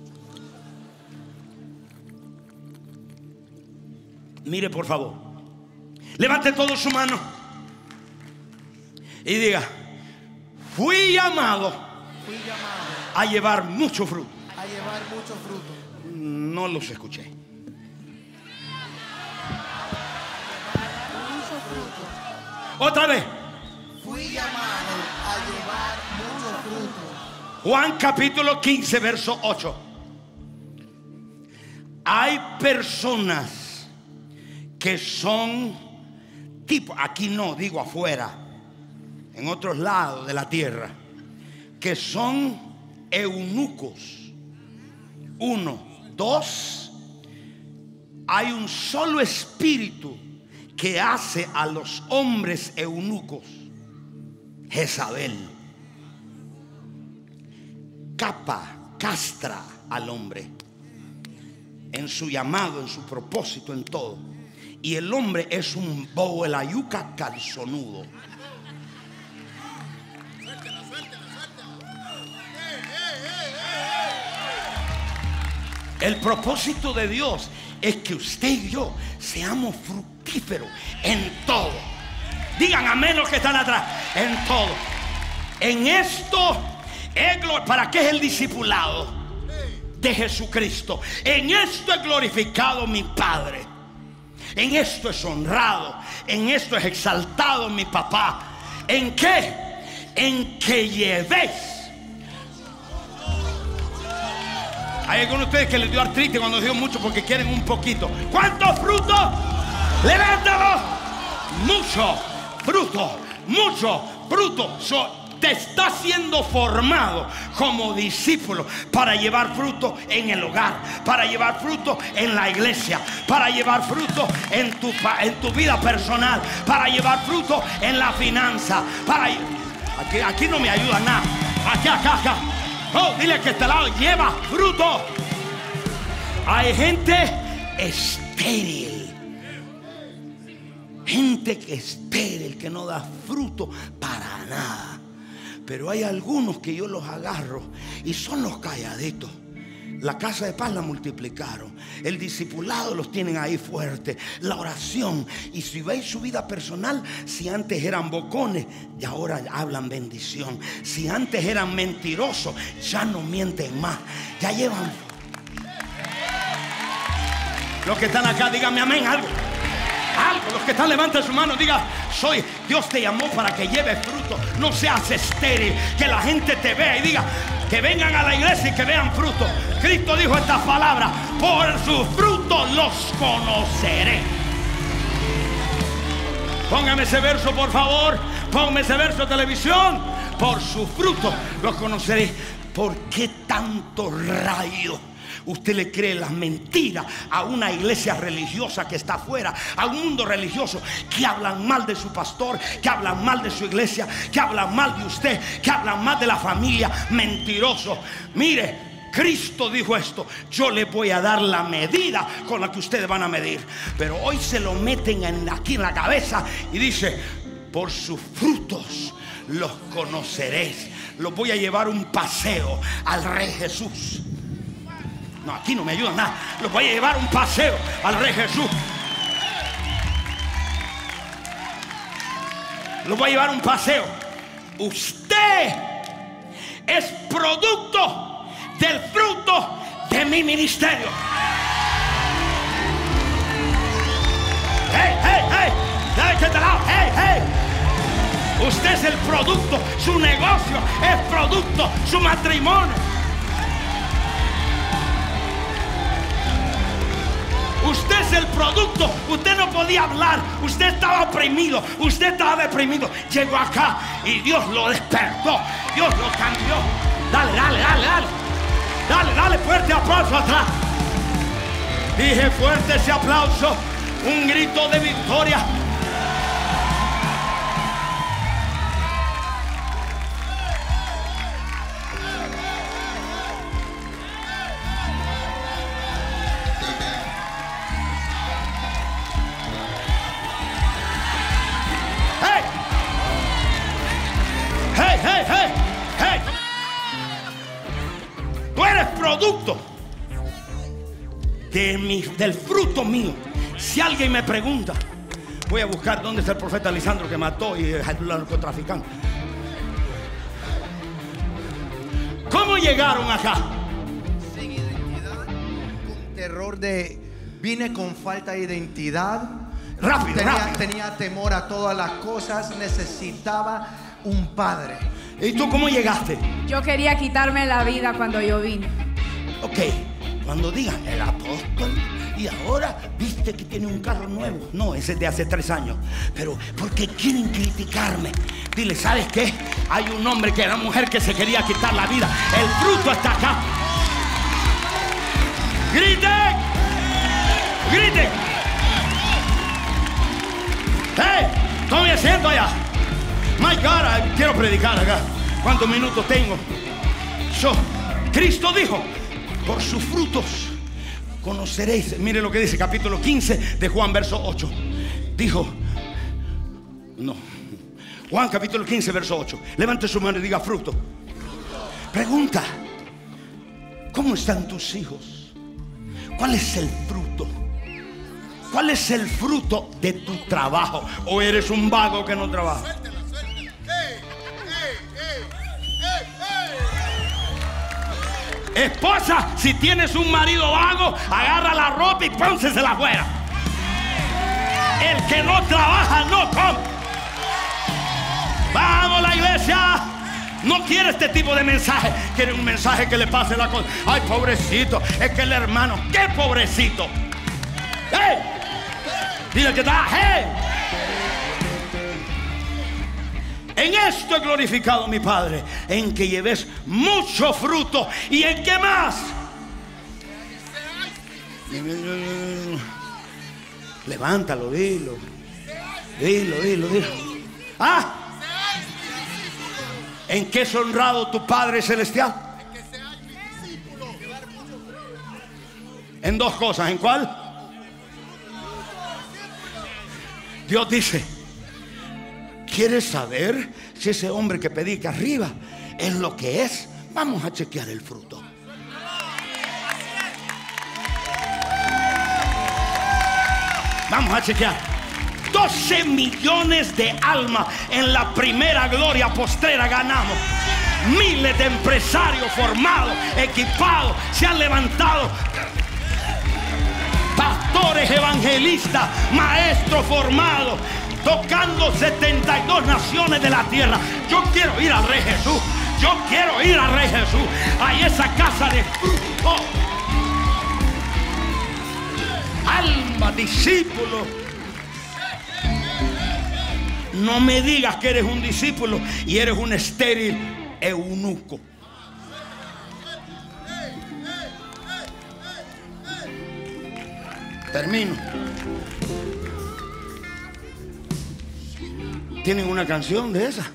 S1: Mire por favor. Levante todo su mano y diga, fui llamado,
S2: fui llamado
S1: a llevar mucho fruto.
S2: a llevar mucho fruto.
S1: No los escuché.
S2: Mucho fruto.
S1: Otra vez.
S2: Fui llamado a llevar mucho fruto.
S1: Juan capítulo quince, verso ocho. Hay personas que son tipo, aquí no, digo afuera, en otros lados de la tierra, que son eunucos. Uno, dos, hay un solo espíritu que hace a los hombres eunucos. Jezabel capa, castra al hombre en su llamado, en su propósito, en todo. Y el hombre es un bobo de la yuca calzonudo. El propósito de Dios es que usted y yo seamos fructíferos en todo. Digan amén los que están atrás. En todo. En esto es, ¿para qué es el discipulado de Jesucristo? En esto es glorificado mi Padre. En esto es honrado. En esto es exaltado mi papá. ¿En qué? En que llevéis. Hay algunos de ustedes que les dio artritis cuando dio mucho porque quieren un poquito. ¿Cuántos frutos? Levántalo. Mucho fruto. Mucho fruto. So, te está siendo formado como discípulo para llevar fruto en el hogar, para llevar fruto en la iglesia, para llevar fruto en tu, en tu vida personal, para llevar fruto en la finanza. Para, aquí, aquí no me ayuda nada. Aquí, acá, acá. Oh, dile que este lado lleva fruto. Hay gente estéril. Gente que es estéril, que no da fruto para nada. Pero hay algunos que yo los agarro y son los calladitos. La casa de paz la multiplicaron. El discipulado los tienen ahí fuerte. La oración. Y si veis su vida personal, si antes eran bocones, y ahora hablan bendición. Si antes eran mentirosos, ya no mienten más. Ya llevan. Los que están acá, díganme amén, algo. Algo, los que están, levanten su mano, diga: soy, Dios te llamó para que lleves fruto. No seas estéril, que la gente te vea y diga, que vengan a la iglesia y que vean fruto. Cristo dijo estas palabras: por sus frutos los conoceré. Póngame ese verso, por favor. Póngame ese verso, televisión. Por sus frutos los conoceré. ¿Por qué tanto rayo usted le cree las mentiras a una iglesia religiosa que está afuera, a un mundo religioso que hablan mal de su pastor, que hablan mal de su iglesia, que hablan mal de usted, que hablan mal de la familia? Mentiroso. Mire, Cristo dijo esto: yo le voy a dar la medida con la que ustedes van a medir. Pero hoy se lo meten en, aquí en la cabeza y dice: por sus frutos los conoceréis. Los voy a llevar un paseo al Rey Jesús. No, aquí no me ayudan nada. Los voy a llevar un paseo al Rey Jesús. Los voy a llevar un paseo. Usted es producto del fruto de mi ministerio. Hey, hey, hey, dale que te lado. Hey, hey. Usted es el producto. Su negocio es producto. Su matrimonio. Usted es el producto. Usted no podía hablar. Usted estaba oprimido. Usted estaba deprimido. Llegó acá y Dios lo despertó. Dios lo cambió. Dale, dale, dale, dale. Dale, dale, fuerte aplauso atrás. Dije fuerte ese aplauso. Un grito de victoria. Producto de mi, del fruto mío. Si alguien me pregunta, voy a buscar dónde está el profeta Lisandro que mató y el narcotraficante. ¿Cómo llegaron acá?
S3: Sin identidad, con terror de... Vine con falta de identidad.
S1: Rápido,
S3: tenía,
S1: rápido.
S3: tenía temor a todas las cosas. Necesitaba un padre.
S1: ¿Y tú cómo llegaste?
S4: Yo quería quitarme la vida cuando yo vine.
S1: Ok, cuando digan el apóstol y ahora viste que tiene un carro nuevo. No, ese es de hace tres años. Pero porque quieren criticarme. Dile, ¿sabes qué? Hay un hombre que era mujer que se quería quitar la vida. El fruto está acá. ¡Griten! ¡Griten! ¡Hey! Tome asiento allá. My God, quiero predicar acá. ¿Cuántos minutos tengo? Yo, Cristo dijo: por sus frutos conoceréis. Mire lo que dice capítulo quince de Juan, verso ocho. Dijo, no, Juan capítulo quince, verso ocho. Levante su mano y diga: fruto. Pregunta: ¿cómo están tus hijos? ¿Cuál es el fruto? ¿Cuál es el fruto de tu trabajo? ¿O eres un vago que no trabaja? Esposa, si tienes un marido vago, agarra la ropa y pónsesela afuera. El que no trabaja no come. Vamos, la iglesia no quiere este tipo de mensaje. Quiere un mensaje que le pase la cosa. Ay, pobrecito, es que el hermano, qué pobrecito. ¡Hey! Dile que está, ¡hey! En esto he glorificado a mi Padre, en que lleves mucho fruto. ¿Y en qué más? Levántalo, dilo. Dilo, dilo, dilo. ¿Ah? ¿En qué es honrado tu Padre Celestial? En dos cosas. ¿En cuál? Dios dice: ¿quieres saber si ese hombre que predica arriba es lo que es? Vamos a chequear el fruto. Vamos a chequear. doce millones de almas en la primera gloria postrera ganamos. Miles de empresarios formados, equipados, se han levantado. Pastor pastores, evangelistas, maestros formados, tocando setenta y dos naciones de la tierra. Yo quiero ir al Rey Jesús. Yo quiero ir al Rey Jesús. Hay esa casa de fruto. Alma, discípulo. No me digas que eres un discípulo y eres un estéril eunuco. Termino. ¿Tienen una canción de esa?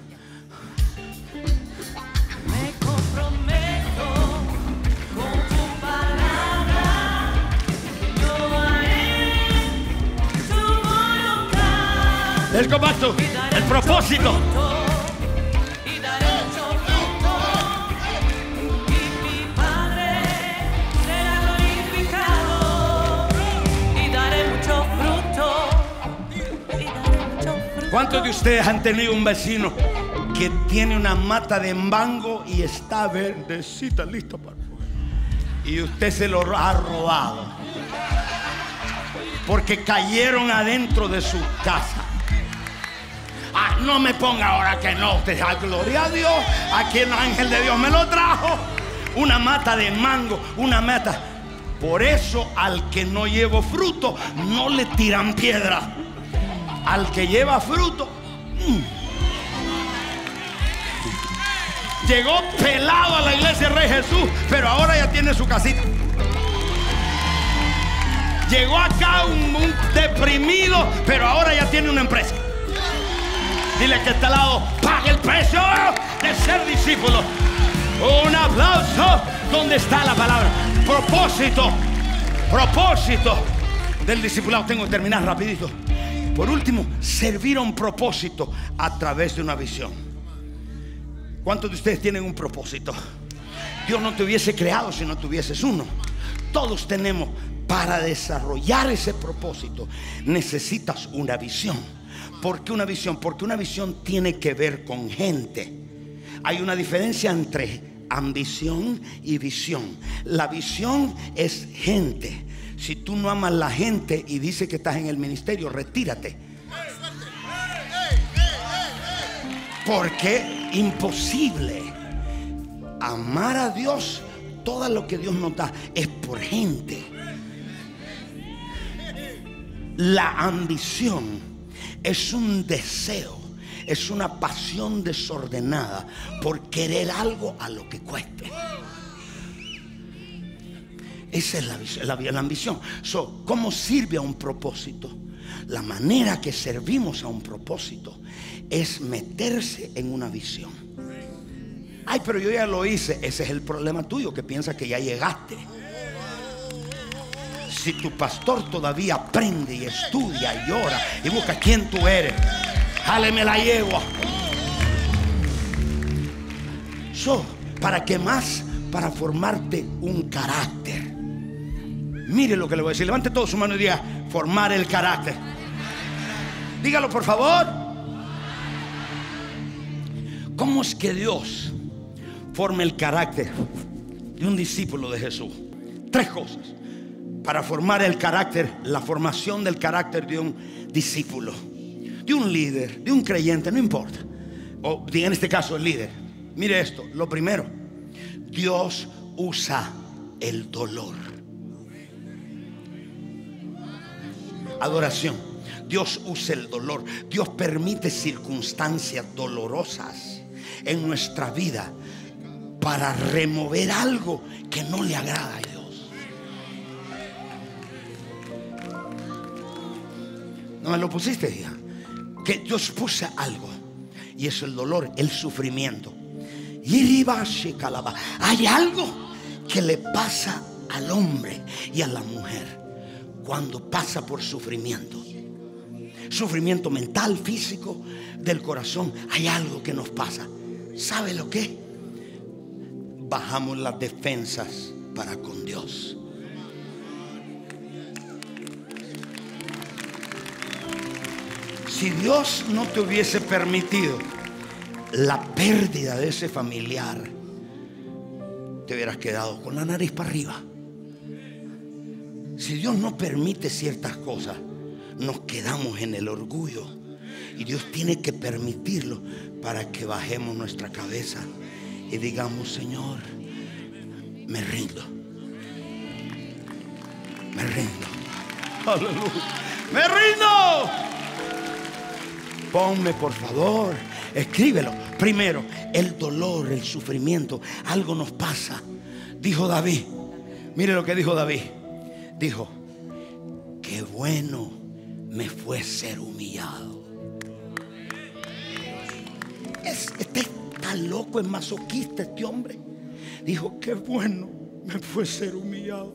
S5: Me comprometo con tu palabra, yo haré tu voluntad.
S1: El compacto, el propósito.
S5: Y daré mucho fruto, y mi Padre será glorificado. Y daré mucho fruto, y daré mucho fruto.
S1: ¿Cuántos de ustedes han tenido un vecino que tiene una mata de mango y está verdecita, lista para comer, y usted se lo ha robado porque cayeron adentro de su casa? Ah, no me ponga ahora que no. Usted da gloria a Dios. Aquí el ángel de Dios me lo trajo. Una mata de mango, una mata. Por eso al que no lleva fruto no le tiran piedra. Al que lleva fruto, mmm. Llegó pelado a la iglesia Rey Jesús, pero ahora ya tiene su casita. Llegó acá un, un deprimido, pero ahora ya tiene una empresa. Dile que está al lado, pague el precio de ser discípulo. Un aplauso. ¿Dónde está la palabra? Propósito. Propósito del discipulado. Tengo que terminar rapidito. Por último, servir a un propósito a través de una visión. ¿Cuántos de ustedes tienen un propósito? Dios no te hubiese creado si no tuvieses uno. Todos tenemos. Para desarrollar ese propósito necesitas una visión. ¿Por qué una visión? Porque una visión tiene que ver con gente. Hay una diferencia entre ambición y visión. La visión es gente. Si tú no amas la gente y dices que estás en el ministerio, retírate. Porque imposible amar a Dios. Todo lo que Dios nos da es por gente. La ambición es un deseo, es una pasión desordenada por querer algo a lo que cueste. Esa es la, la, la ambición. So, ¿cómo sirve a un propósito? La manera que servimos a un propósito es meterse en una visión. Ay, pero yo ya lo hice. Ese es el problema tuyo, que piensas que ya llegaste. Si tu pastor todavía aprende y estudia y ora y busca quién tú eres, jáleme la yegua. So, ¿para qué más? Para formarte un carácter. Mire lo que le voy a decir. Levante todo su mano y diga: formar el carácter. Dígalo, por favor. ¿Cómo es que Dios forma el carácter de un discípulo de Jesús? Tres cosas. Para formar el carácter, la formación del carácter de un discípulo, de un líder, de un creyente, no importa. O en este caso el líder. Mire esto, lo primero, Dios usa el dolor. Adoración. Dios usa el dolor. Dios permite circunstancias dolorosas en nuestra vida para remover algo que no le agrada a Dios. ¿No me lo pusiste, hija? Que Dios puso algo, y es el dolor, el sufrimiento. Y hay algo que le pasa al hombre y a la mujer cuando pasa por sufrimiento. Sufrimiento mental, físico, del corazón. Hay algo que nos pasa. ¿Sabe lo que? Bajamos las defensas para con Dios. Si Dios no te hubiese permitido la pérdida de ese familiar, te hubieras quedado con la nariz para arriba. Si Dios no permite ciertas cosas, nos quedamos en el orgullo. Y Dios tiene que permitirlo para que bajemos nuestra cabeza y digamos: Señor, me rindo. Me rindo. Aleluya. Me rindo. Ponme, por favor, escríbelo. Primero, el dolor, el sufrimiento. Algo nos pasa. Dijo David. Mire lo que dijo David. Dijo: qué bueno me fue ser humillado. Es, este está loco, es masoquista este hombre. Dijo: qué bueno me fue ser humillado.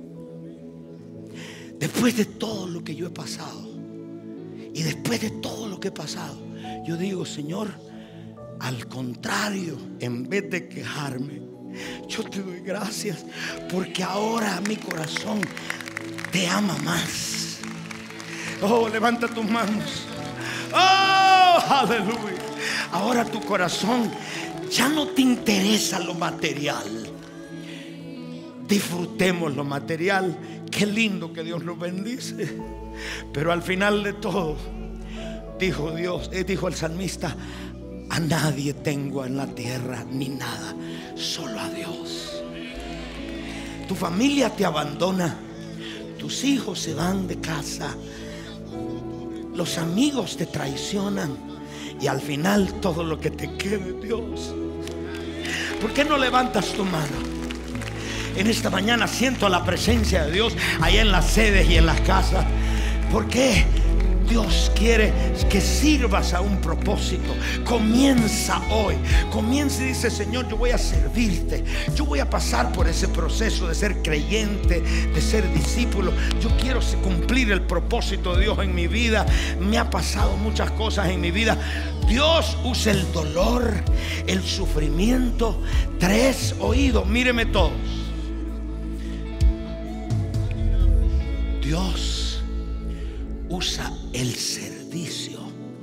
S1: Después de todo lo que yo he pasado, y después de todo lo que he pasado, yo digo: Señor, al contrario, en vez de quejarme, yo te doy gracias, porque ahora mi corazón te ama más. Oh, levanta tus manos. Oh, aleluya. Ahora tu corazón ya no te interesa lo material. Disfrutemos lo material. Qué lindo que Dios nos bendice. Pero al final de todo, dijo Dios, eh, dijo el salmista: a nadie tengo en la tierra ni nada, solo a Dios. Tu familia te abandona, tus hijos se van de casa, los amigos te traicionan, y al final todo lo que te queda es Dios. ¿Por qué no levantas tu mano? En esta mañana siento la presencia de Dios allá en las sedes y en las casas. ¿Por qué? Dios quiere que sirvas a un propósito. Comienza hoy. Comienza y dice: Señor, yo voy a servirte. Yo voy a pasar por ese proceso de ser creyente, de ser discípulo. Yo quiero cumplir el propósito de Dios en mi vida. Me ha pasado muchas cosas en mi vida. Dios usa el dolor, el sufrimiento. Tres oídos, míreme todos. Dios usa el servicio.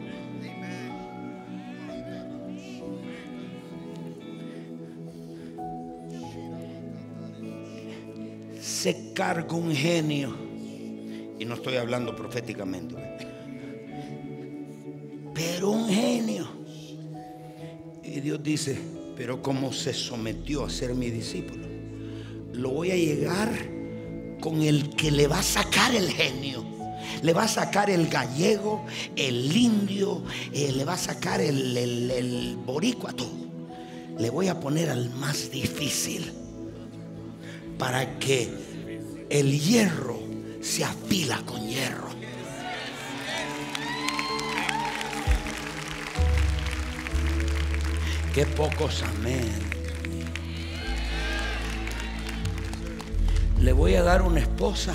S1: Se carga un genio, y no estoy hablando proféticamente, pero un genio, y Dios dice: pero como se sometió a ser mi discípulo, lo voy a llegar con el que le va a sacar el genio. Le va a sacar el gallego, el indio, eh, le va a sacar el, el, el boricua, todo. Le voy a poner al más difícil, para que el hierro se afila con hierro. Qué pocos amén. Le voy a dar una esposa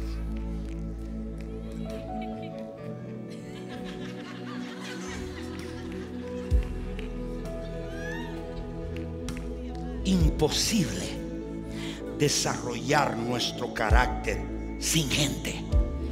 S1: imposible desarrollar nuestro carácter sin gente.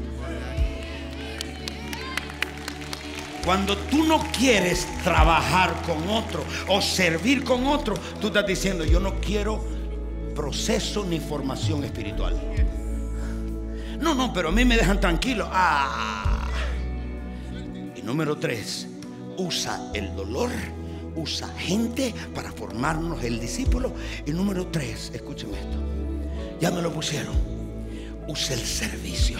S1: Cuando tú no quieres trabajar con otro o servir con otro, tú estás diciendo: yo no quiero proceso ni formación espiritual. No, no, pero a mí me dejan tranquilo. Ah. Y número tres, usa el dolor, usa gente para formarnos el discípulo. Y número tres, escúcheme esto, ya me lo pusieron, usa el servicio.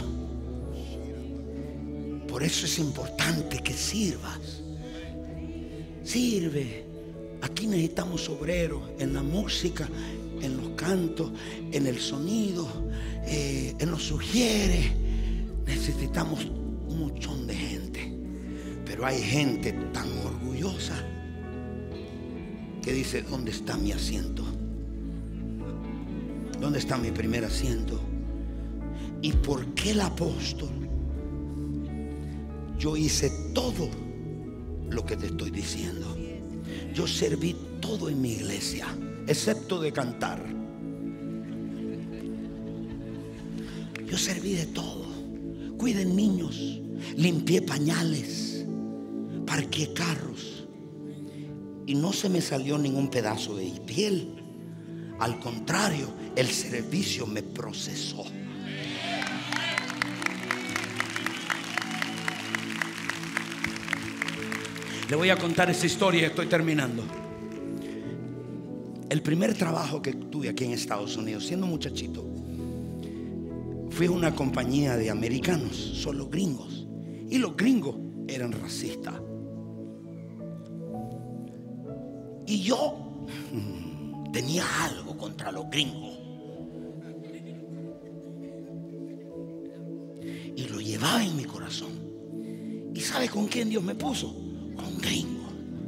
S1: Por eso es importante que sirvas. Sirve. Aquí necesitamos obreros en la música, en los cantos, en el sonido, eh, en los sugieres. Necesitamos un montón de gente. Pero hay gente tan orgullosa que dice: ¿dónde está mi asiento? ¿Dónde está mi primer asiento? ¿Y por qué el apóstol? Yo hice todo lo que te estoy diciendo. Yo serví todo en mi iglesia, excepto de cantar. Yo serví de todo. Cuidé niños, limpié pañales, parqué carros, y no se me salió ningún pedazo de piel. Al contrario, el servicio me procesó. Le voy a contar esta historia y estoy terminando. El primer trabajo que tuve aquí en Estados Unidos, siendo muchachito, fui a una compañía de americanos, solo gringos. Y los gringos eran racistas. Y yo tenía algo contra los gringos. Y lo llevaba en mi corazón. ¿Y sabe con quién Dios me puso? Con gringos.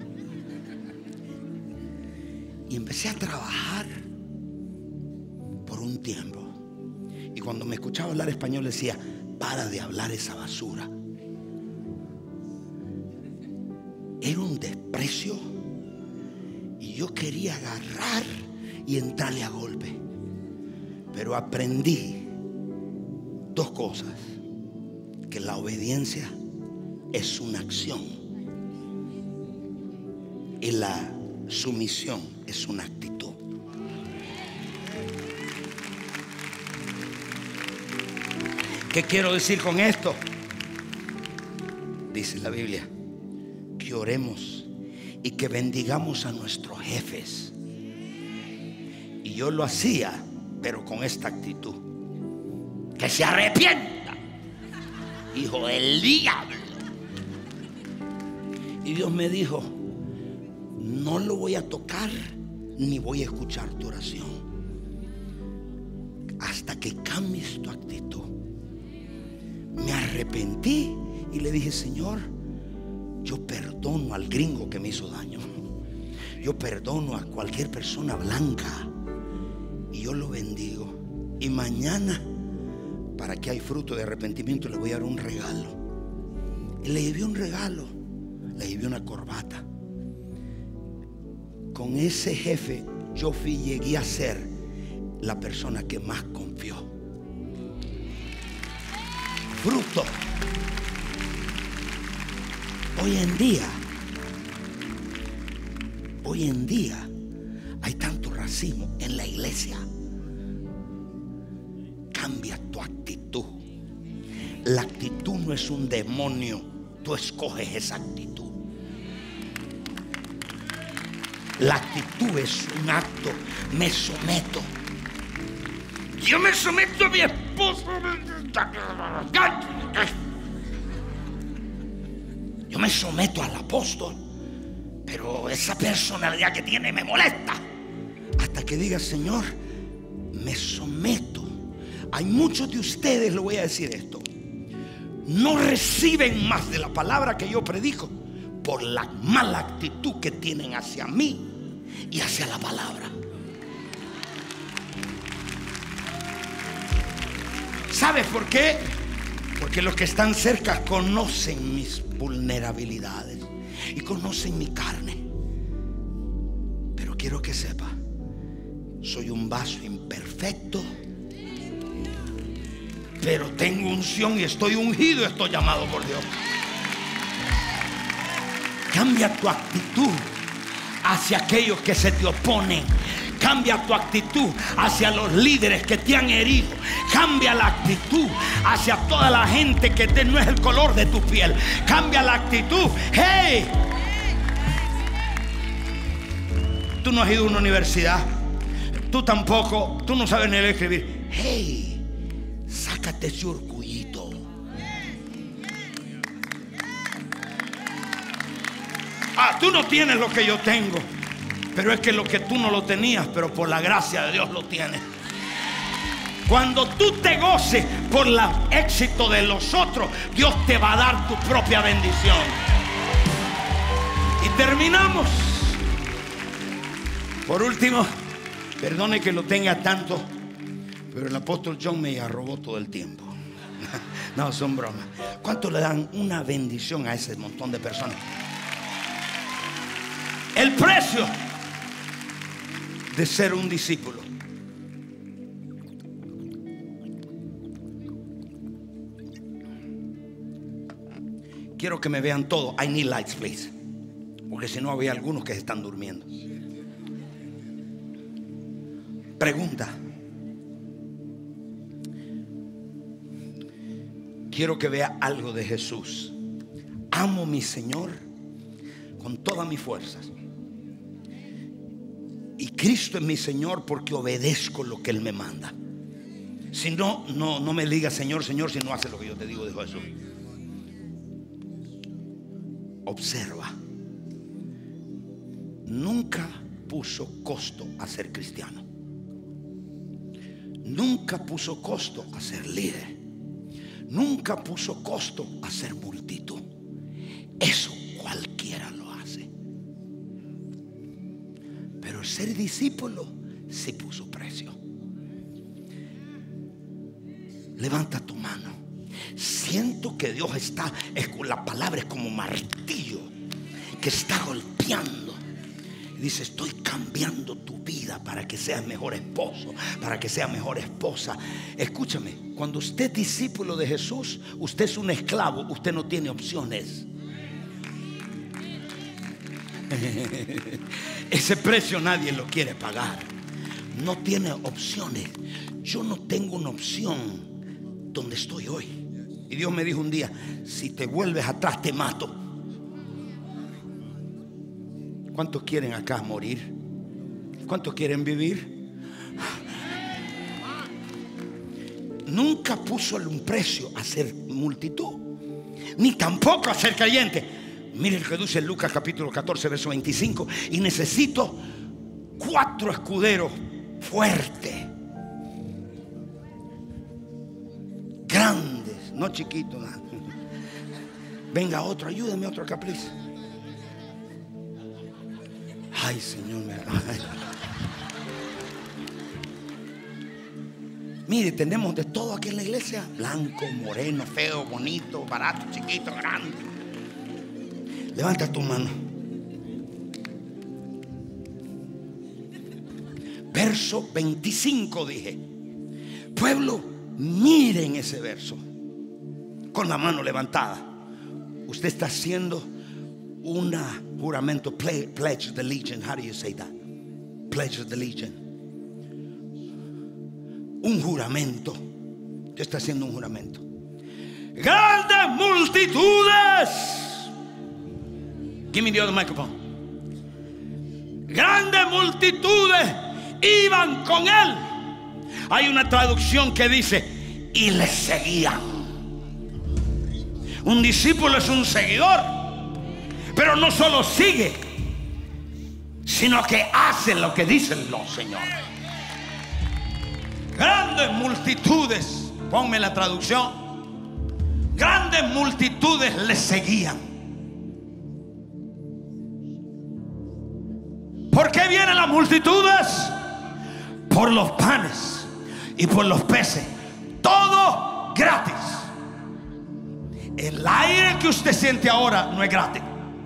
S1: Y empecé a trabajar por un tiempo. Y cuando me escuchaba hablar español decía: para de hablar esa basura. Era un desprecio. Y yo quería agarrar y entrarle a golpe. Pero aprendí dos cosas: que la obediencia es una acción y la sumisión es una actitud. ¿Qué quiero decir con esto? Dice la Biblia que oremos y que bendigamos a nuestros jefes. Y yo lo hacía, pero con esta actitud: que se arrepienta, hijo del diablo. Y Dios me dijo: no lo voy a tocar ni voy a escuchar tu oración hasta que cambies tu actitud. Me arrepentí y le dije: Señor, yo perdono al gringo que me hizo daño. Yo perdono a cualquier persona blanca y yo lo bendigo. Y mañana, para que haya fruto de arrepentimiento, le voy a dar un regalo. Y le llevé un regalo. Le llevé una corbata. Con ese jefe yo fui, llegué a ser la persona que más confió. Fruto. Hoy en día, hoy en día hay tanto racismo en la iglesia. Cambia tu actitud. La actitud no es un demonio. Tú escoges esa actitud. La actitud es un acto. Me someto. Yo me someto a mi esposo. Yo me someto al apóstol, pero esa personalidad que tiene me molesta. Hasta que diga: Señor, me someto. Hay muchos de ustedes, le voy a decir esto, no reciben más de la palabra que yo predico por la mala actitud que tienen hacia mí y hacia la palabra. ¿Sabes por qué? Porque los que están cerca conocen mis vulnerabilidades y conocen mi carne. Pero quiero que sepa, soy un vaso imperfecto, pero tengo unción y estoy ungido, estoy llamado por Dios. Cambia tu actitud hacia aquellos que se te oponen. Cambia tu actitud hacia los líderes que te han herido. Cambia la actitud hacia toda la gente que te, no es el color de tu piel. Cambia la actitud. ¡Hey! Tú no has ido a una universidad. Tú tampoco. Tú no sabes ni leer escribir. ¡Hey! Sácate ese orgullito. Ah, tú no tienes lo que yo tengo. Pero es que lo que tú no lo tenías, pero por la gracia de Dios lo tienes. Cuando tú te goces por el éxito de los otros, Dios te va a dar tu propia bendición. Y terminamos. Por último, perdone que lo tenga tanto, pero el apóstol John me arrobó todo el tiempo. No, son bromas. ¿Cuánto le dan una bendición a ese montón de personas? El precio de ser un discípulo. Quiero que me vean todo. I need lights, please. Porque si no, había algunos que se están durmiendo. Pregunta. Quiero que vea algo de Jesús. Amo a mi Señor, con todas mis fuerzas. Y Cristo es mi Señor porque obedezco lo que Él me manda. Si no, no, no me digas Señor, Señor, si no haces lo que yo te digo, dijo Jesús. Observa. Nunca puso costo a ser cristiano. Nunca puso costo a ser líder. Nunca puso costo a ser multitud. Eso cualquiera lo hace. Pero ser discípulo sí puso precio. Levanta tu mano. Siento que Dios está, la palabra es como martillo que está golpeando. Dice, estoy cambiando tu vida para que seas mejor esposo, para que seas mejor esposa. Escúchame, cuando usted es discípulo de Jesús, usted es un esclavo, usted no tiene opciones. Ese precio nadie lo quiere pagar. No tiene opciones. Yo no tengo una opción donde estoy hoy. Y Dios me dijo un día, si te vuelves atrás te mato. ¿Cuántos quieren acá morir? ¿Cuántos quieren vivir? Nunca puso un precio a ser multitud, ni tampoco a ser creyente. Mire lo que dice Lucas capítulo catorce verso veinticinco. Y necesito cuatro escuderos fuertes, grandes, no chiquitos. Venga otro, ayúdeme otro acá, please. Ay, Señor, me... Ay. Mire, tenemos de todo aquí en la iglesia: blanco, moreno, feo, bonito, barato, chiquito, grande. Levanta tu mano. Verso veinticinco dije. Pueblo, miren ese verso. Con la mano levantada. Usted está haciendo una juramento, pledge of allegiance. How do you say that? Pledge of allegiance. Un juramento. Usted está haciendo un juramento. Grandes multitudes. Give me the other microphone. Grandes multitudes iban con él. Hay una traducción que dice: y le seguían. Un discípulo es un seguidor, pero no solo sigue, sino que hace lo que dicen los señores. Grandes multitudes, ponme la traducción. Grandes multitudes le seguían. ¿Por qué vienen las multitudes? Por los panes y por los peces. Todo gratis. El aire que usted siente ahora no es gratis.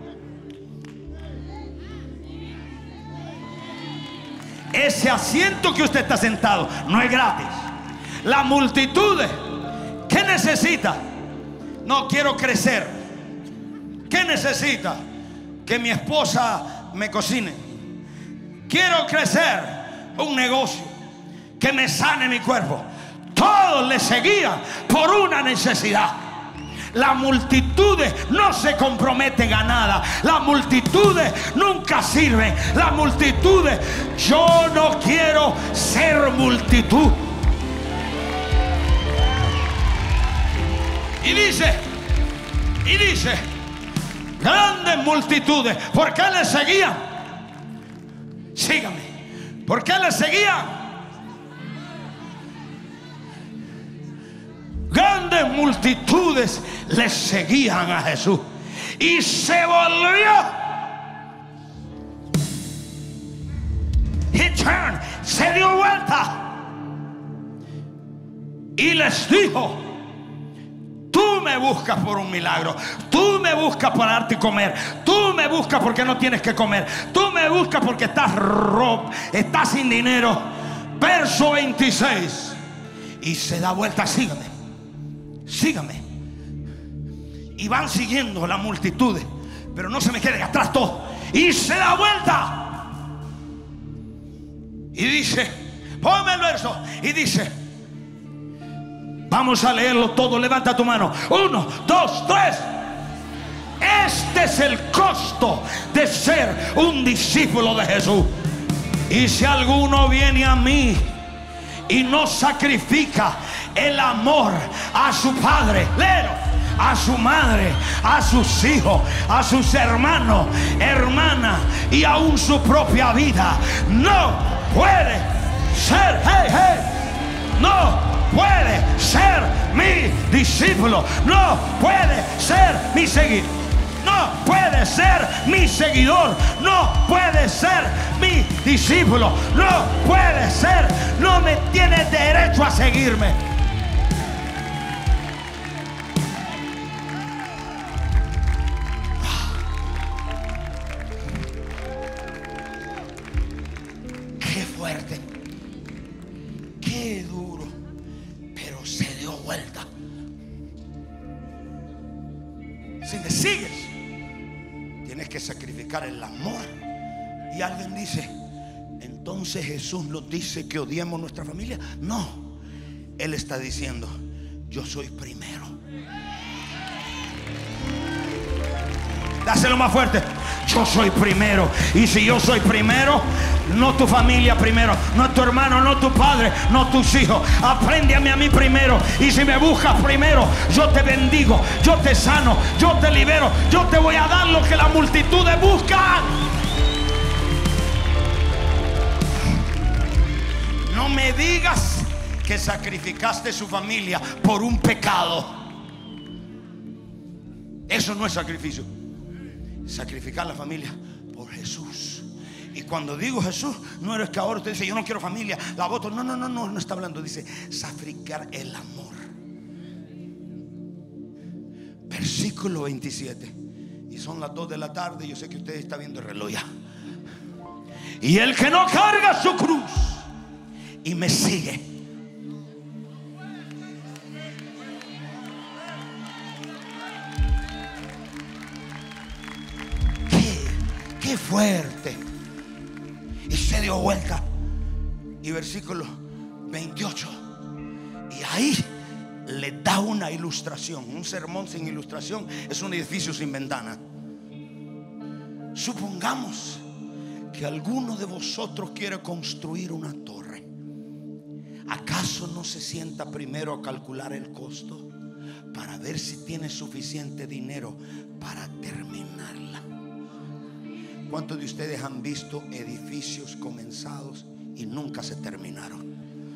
S1: Ese asiento que usted está sentado no es gratis. La multitud, ¿qué necesita? No, quiero crecer. ¿Qué necesita? Que mi esposa me cocine. Quiero crecer un negocio, que me sane mi cuerpo. Todos le seguían por una necesidad. Las multitudes no se comprometen a nada. Las multitudes nunca sirven. Las multitudes, yo no quiero ser multitud. Y dice, y dice, grandes multitudes. ¿Por qué le seguían? Sígame. ¿Por qué le seguían? Grandes multitudes le seguían a Jesús. Y se volvió. He turned, se dio vuelta y les dijo: tú me buscas por un milagro, tú me buscas para darte comer, tú me buscas porque no tienes que comer, tú me buscas porque estás roto, estás sin dinero. Verso veintiséis. Y se da vuelta. Sígame. Sígame. Y van siguiendo las multitudes, pero no se me queden atrás todos. Y se da vuelta y dice, ponme el verso. Y dice, vamos a leerlo todo. Levanta tu mano. Uno, dos, tres. Este Ese es el costo de ser un discípulo de Jesús. Y si alguno viene a mí y no sacrifica el amor a su padre, léelo, a su madre, a sus hijos, a sus hermanos, hermanas y aún su propia vida, no puede ser, hey, hey, no puede ser mi discípulo, no puede ser mi seguidor. No puede ser mi seguidor, no puede ser mi discípulo, no puede ser, no me tiene derecho a seguirme. Qué fuerte, qué duro, pero se dio vuelta. Si me sigues, tienes que sacrificar el amor. Y alguien dice, entonces Jesús nos dice que odiemos nuestra familia. No, Él está diciendo, yo soy primero. Dáselo más fuerte. Yo soy primero. Y si yo soy primero, no tu familia primero, no tu hermano, no tu padre, no tus hijos. Apréndeme a mí primero. Y si me buscas primero, yo te bendigo, yo te sano, yo te libero, yo te voy a dar lo que la multitud busca. No me digas que sacrificaste su familia por un pecado. Eso no es sacrificio. Sacrificar la familia por Jesús. Y cuando digo Jesús, no eres que ahora usted dice yo no quiero familia, la voto. No, no, no, no, no está hablando. Dice sacrificar el amor. Versículo veintisiete. Y son las dos de la tarde. Yo sé que usted está viendo el reloj ya. Y el que no carga su cruz y me sigue, qué fuerte. Y se dio vuelta. Y versículo veintiocho. Y ahí le da una ilustración. Un sermón sin ilustración es un edificio sin ventana. Supongamos que alguno de vosotros quiere construir una torre. ¿Acaso no se sienta primero a calcular el costo para ver si tiene suficiente dinero para terminarla? ¿Cuántos de ustedes han visto edificios comenzados y nunca se terminaron?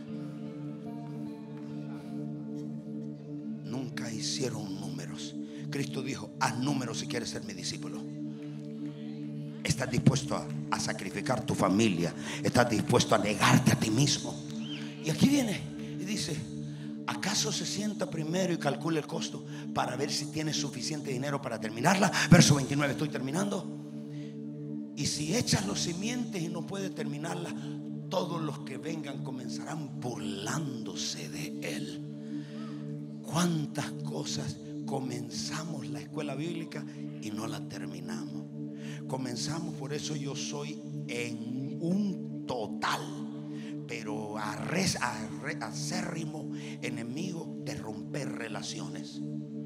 S1: Nunca hicieron números. Cristo dijo, haz números si quieres ser mi discípulo. Estás dispuesto a, a sacrificar tu familia. Estás dispuesto a negarte a ti mismo. Y aquí viene y dice, ¿acaso se sienta primero y calcula el costo para ver si tiene suficiente dinero para terminarla? Verso veintinueve, estoy terminando. Y si echas los simientes y no puedes terminarla, todos los que vengan comenzarán burlándose de él. ¿Cuántas cosas comenzamos la escuela bíblica y no la terminamos? Comenzamos, por eso yo soy en un total, pero arres, arres, acérrimo enemigo de romper relaciones.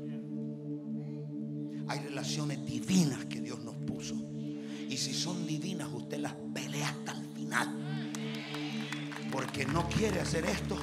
S1: Hay relaciones divinas que Dios nos puso. Y si son divinas, usted las pelea hasta el final. Porque no quiere hacer esto.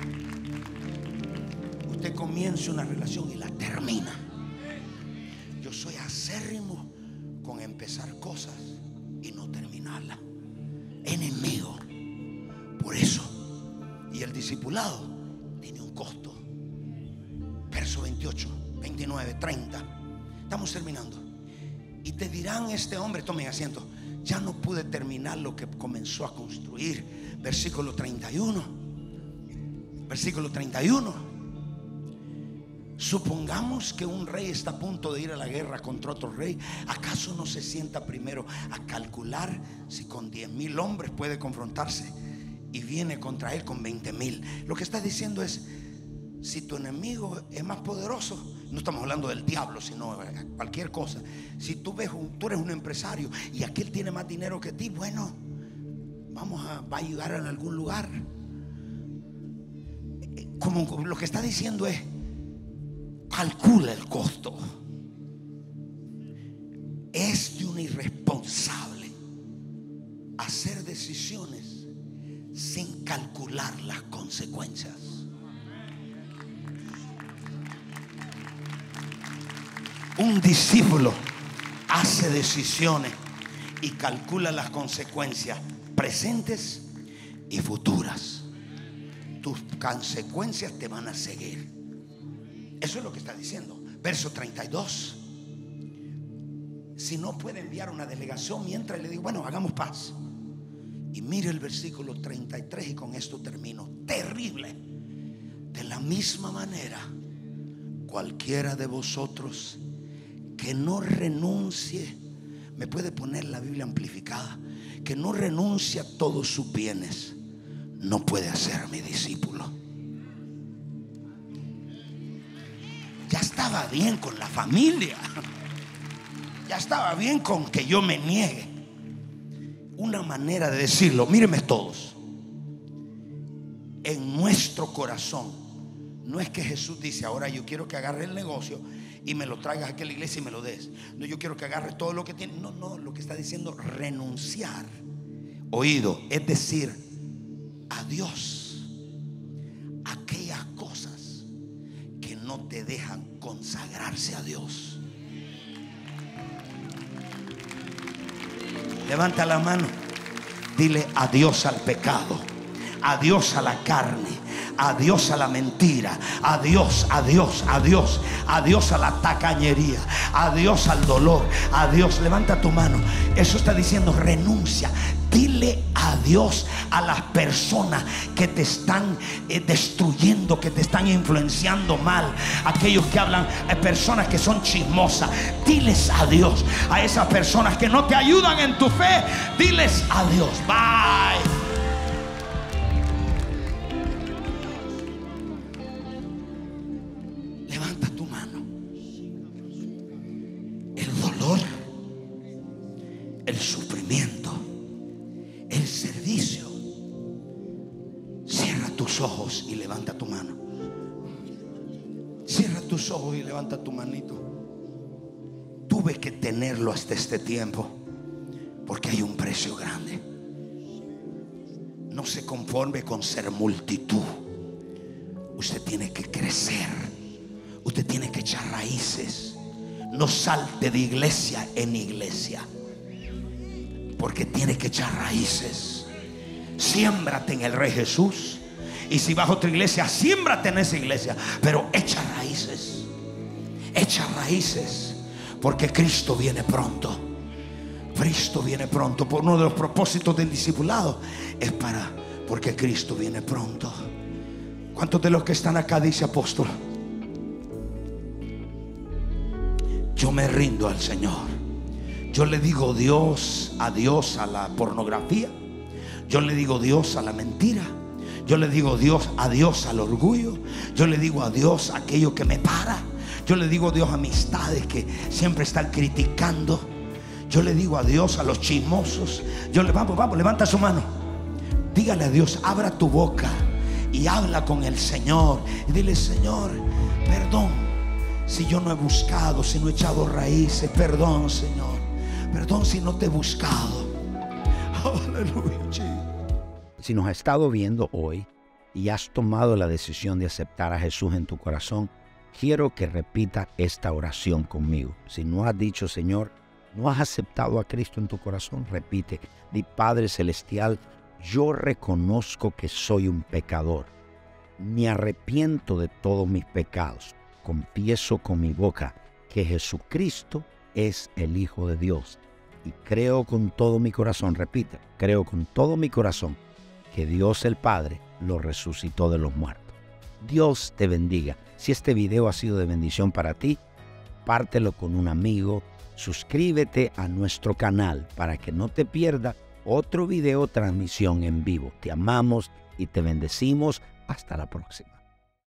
S1: Usted comienza una relación y la termina. Yo soy acérrimo con empezar cosas y no terminarlas. Enemigo. Por eso. Y el discipulado tiene un costo. Verso veintiocho, veintinueve, treinta. Estamos terminando. Y te dirán este hombre, tomen asiento, ya no pude terminar lo que comenzó a construir. Versículo treinta y uno. Versículo treinta y uno. Supongamos que un rey está a punto de ir a la guerra contra otro rey. ¿Acaso no se sienta primero a calcular si con diez mil hombres puede confrontarse y viene contra él con veinte mil? Lo que está diciendo es, si tu enemigo es más poderoso, no estamos hablando del diablo, sino cualquier cosa. Si tú ves un, tú eres un empresario y aquel tiene más dinero que ti, bueno, vamos a, va a ayudar en algún lugar. Como lo que está diciendo es, calcula el costo. Es una irresponsable hacer decisiones sin calcular las consecuencias. Un discípulo hace decisiones y calcula las consecuencias presentes y futuras. Tus consecuencias te van a seguir. Eso es lo que está diciendo. Verso treinta y dos. Si no puede enviar una delegación mientras, le digo, bueno, hagamos paz. Y mire el versículo treinta y tres y con esto termino. Terrible. De la misma manera, cualquiera de vosotros que no renuncie, me puede poner la Biblia amplificada, que no renuncie a todos sus bienes, no puede ser mi discípulo. Ya estaba bien con la familia, ya estaba bien con que yo me niegue. Una manera de decirlo, mírenme todos, en nuestro corazón, no es que Jesús dice, ahora yo quiero que agarre el negocio y me lo traigas aquí a la iglesia y me lo des. No, yo quiero que agarre todo lo que tiene. No, no, lo que está diciendo, renunciar. Oído, es decir, a Dios, aquellas cosas que no te dejan consagrarse a Dios. Levanta la mano, dile adiós al pecado, adiós a la carne, adiós a la mentira, adiós, adiós, adiós, adiós a la tacañería, adiós al dolor, adiós. Levanta tu mano. Eso está diciendo renuncia. Dile adiós a las personas que te están eh, destruyendo, que te están influenciando mal. Aquellos que hablan, eh, personas que son chismosas. Diles adiós a esas personas que no te ayudan en tu fe. Diles adiós. Bye. Levanta tu mano. El dolor, el sufrimiento, el servicio. Cierra tus ojos y levanta tu mano. Cierra tus ojos y levanta tu manito. Tuve que tenerlo hasta este tiempo porque hay un precio grande. No se conforme con ser multitud. Usted tiene que crecer. Usted tiene que echar raíces. No salte de iglesia en iglesia, porque tiene que echar raíces. Siémbrate en el Rey Jesús. Y si vas a otra iglesia, siémbrate en esa iglesia, pero echa raíces. Echa raíces, porque Cristo viene pronto. Cristo viene pronto. Por uno de los propósitos del discipulado es para, porque Cristo viene pronto. ¿Cuántos de los que están acá dice apóstol? Yo me rindo al Señor. Yo le digo Dios, adiós a la pornografía. Yo le digo Dios a la mentira. Yo le digo Dios, adiós al orgullo. Yo le digo adiós a aquello que me para. Yo le digo Dios a amistades que siempre están criticando. Yo le digo adiós a los chismosos. Yo le vamos, vamos, levanta su mano. Dígale a Dios, abra tu boca y habla con el Señor. Y dile, Señor, perdón si yo no he buscado, si no he echado raíces. Perdón, Señor. Perdón si no te he buscado. Aleluya.
S6: Si nos has estado viendo hoy y has tomado la decisión de aceptar a Jesús en tu corazón, quiero que repita esta oración conmigo. Si no has dicho, Señor, no has aceptado a Cristo en tu corazón, repite. Di, Padre Celestial, yo reconozco que soy un pecador. Me arrepiento de todos mis pecados. Confieso con mi boca que Jesucristo es el Hijo de Dios. Y creo con todo mi corazón, repite, creo con todo mi corazón que Dios el Padre lo resucitó de los muertos. Dios te bendiga. Si este video ha sido de bendición para ti, pártelo con un amigo. Suscríbete a nuestro canal para que no te pierdas otro video transmisión en vivo. Te amamos y te bendecimos. Hasta la próxima.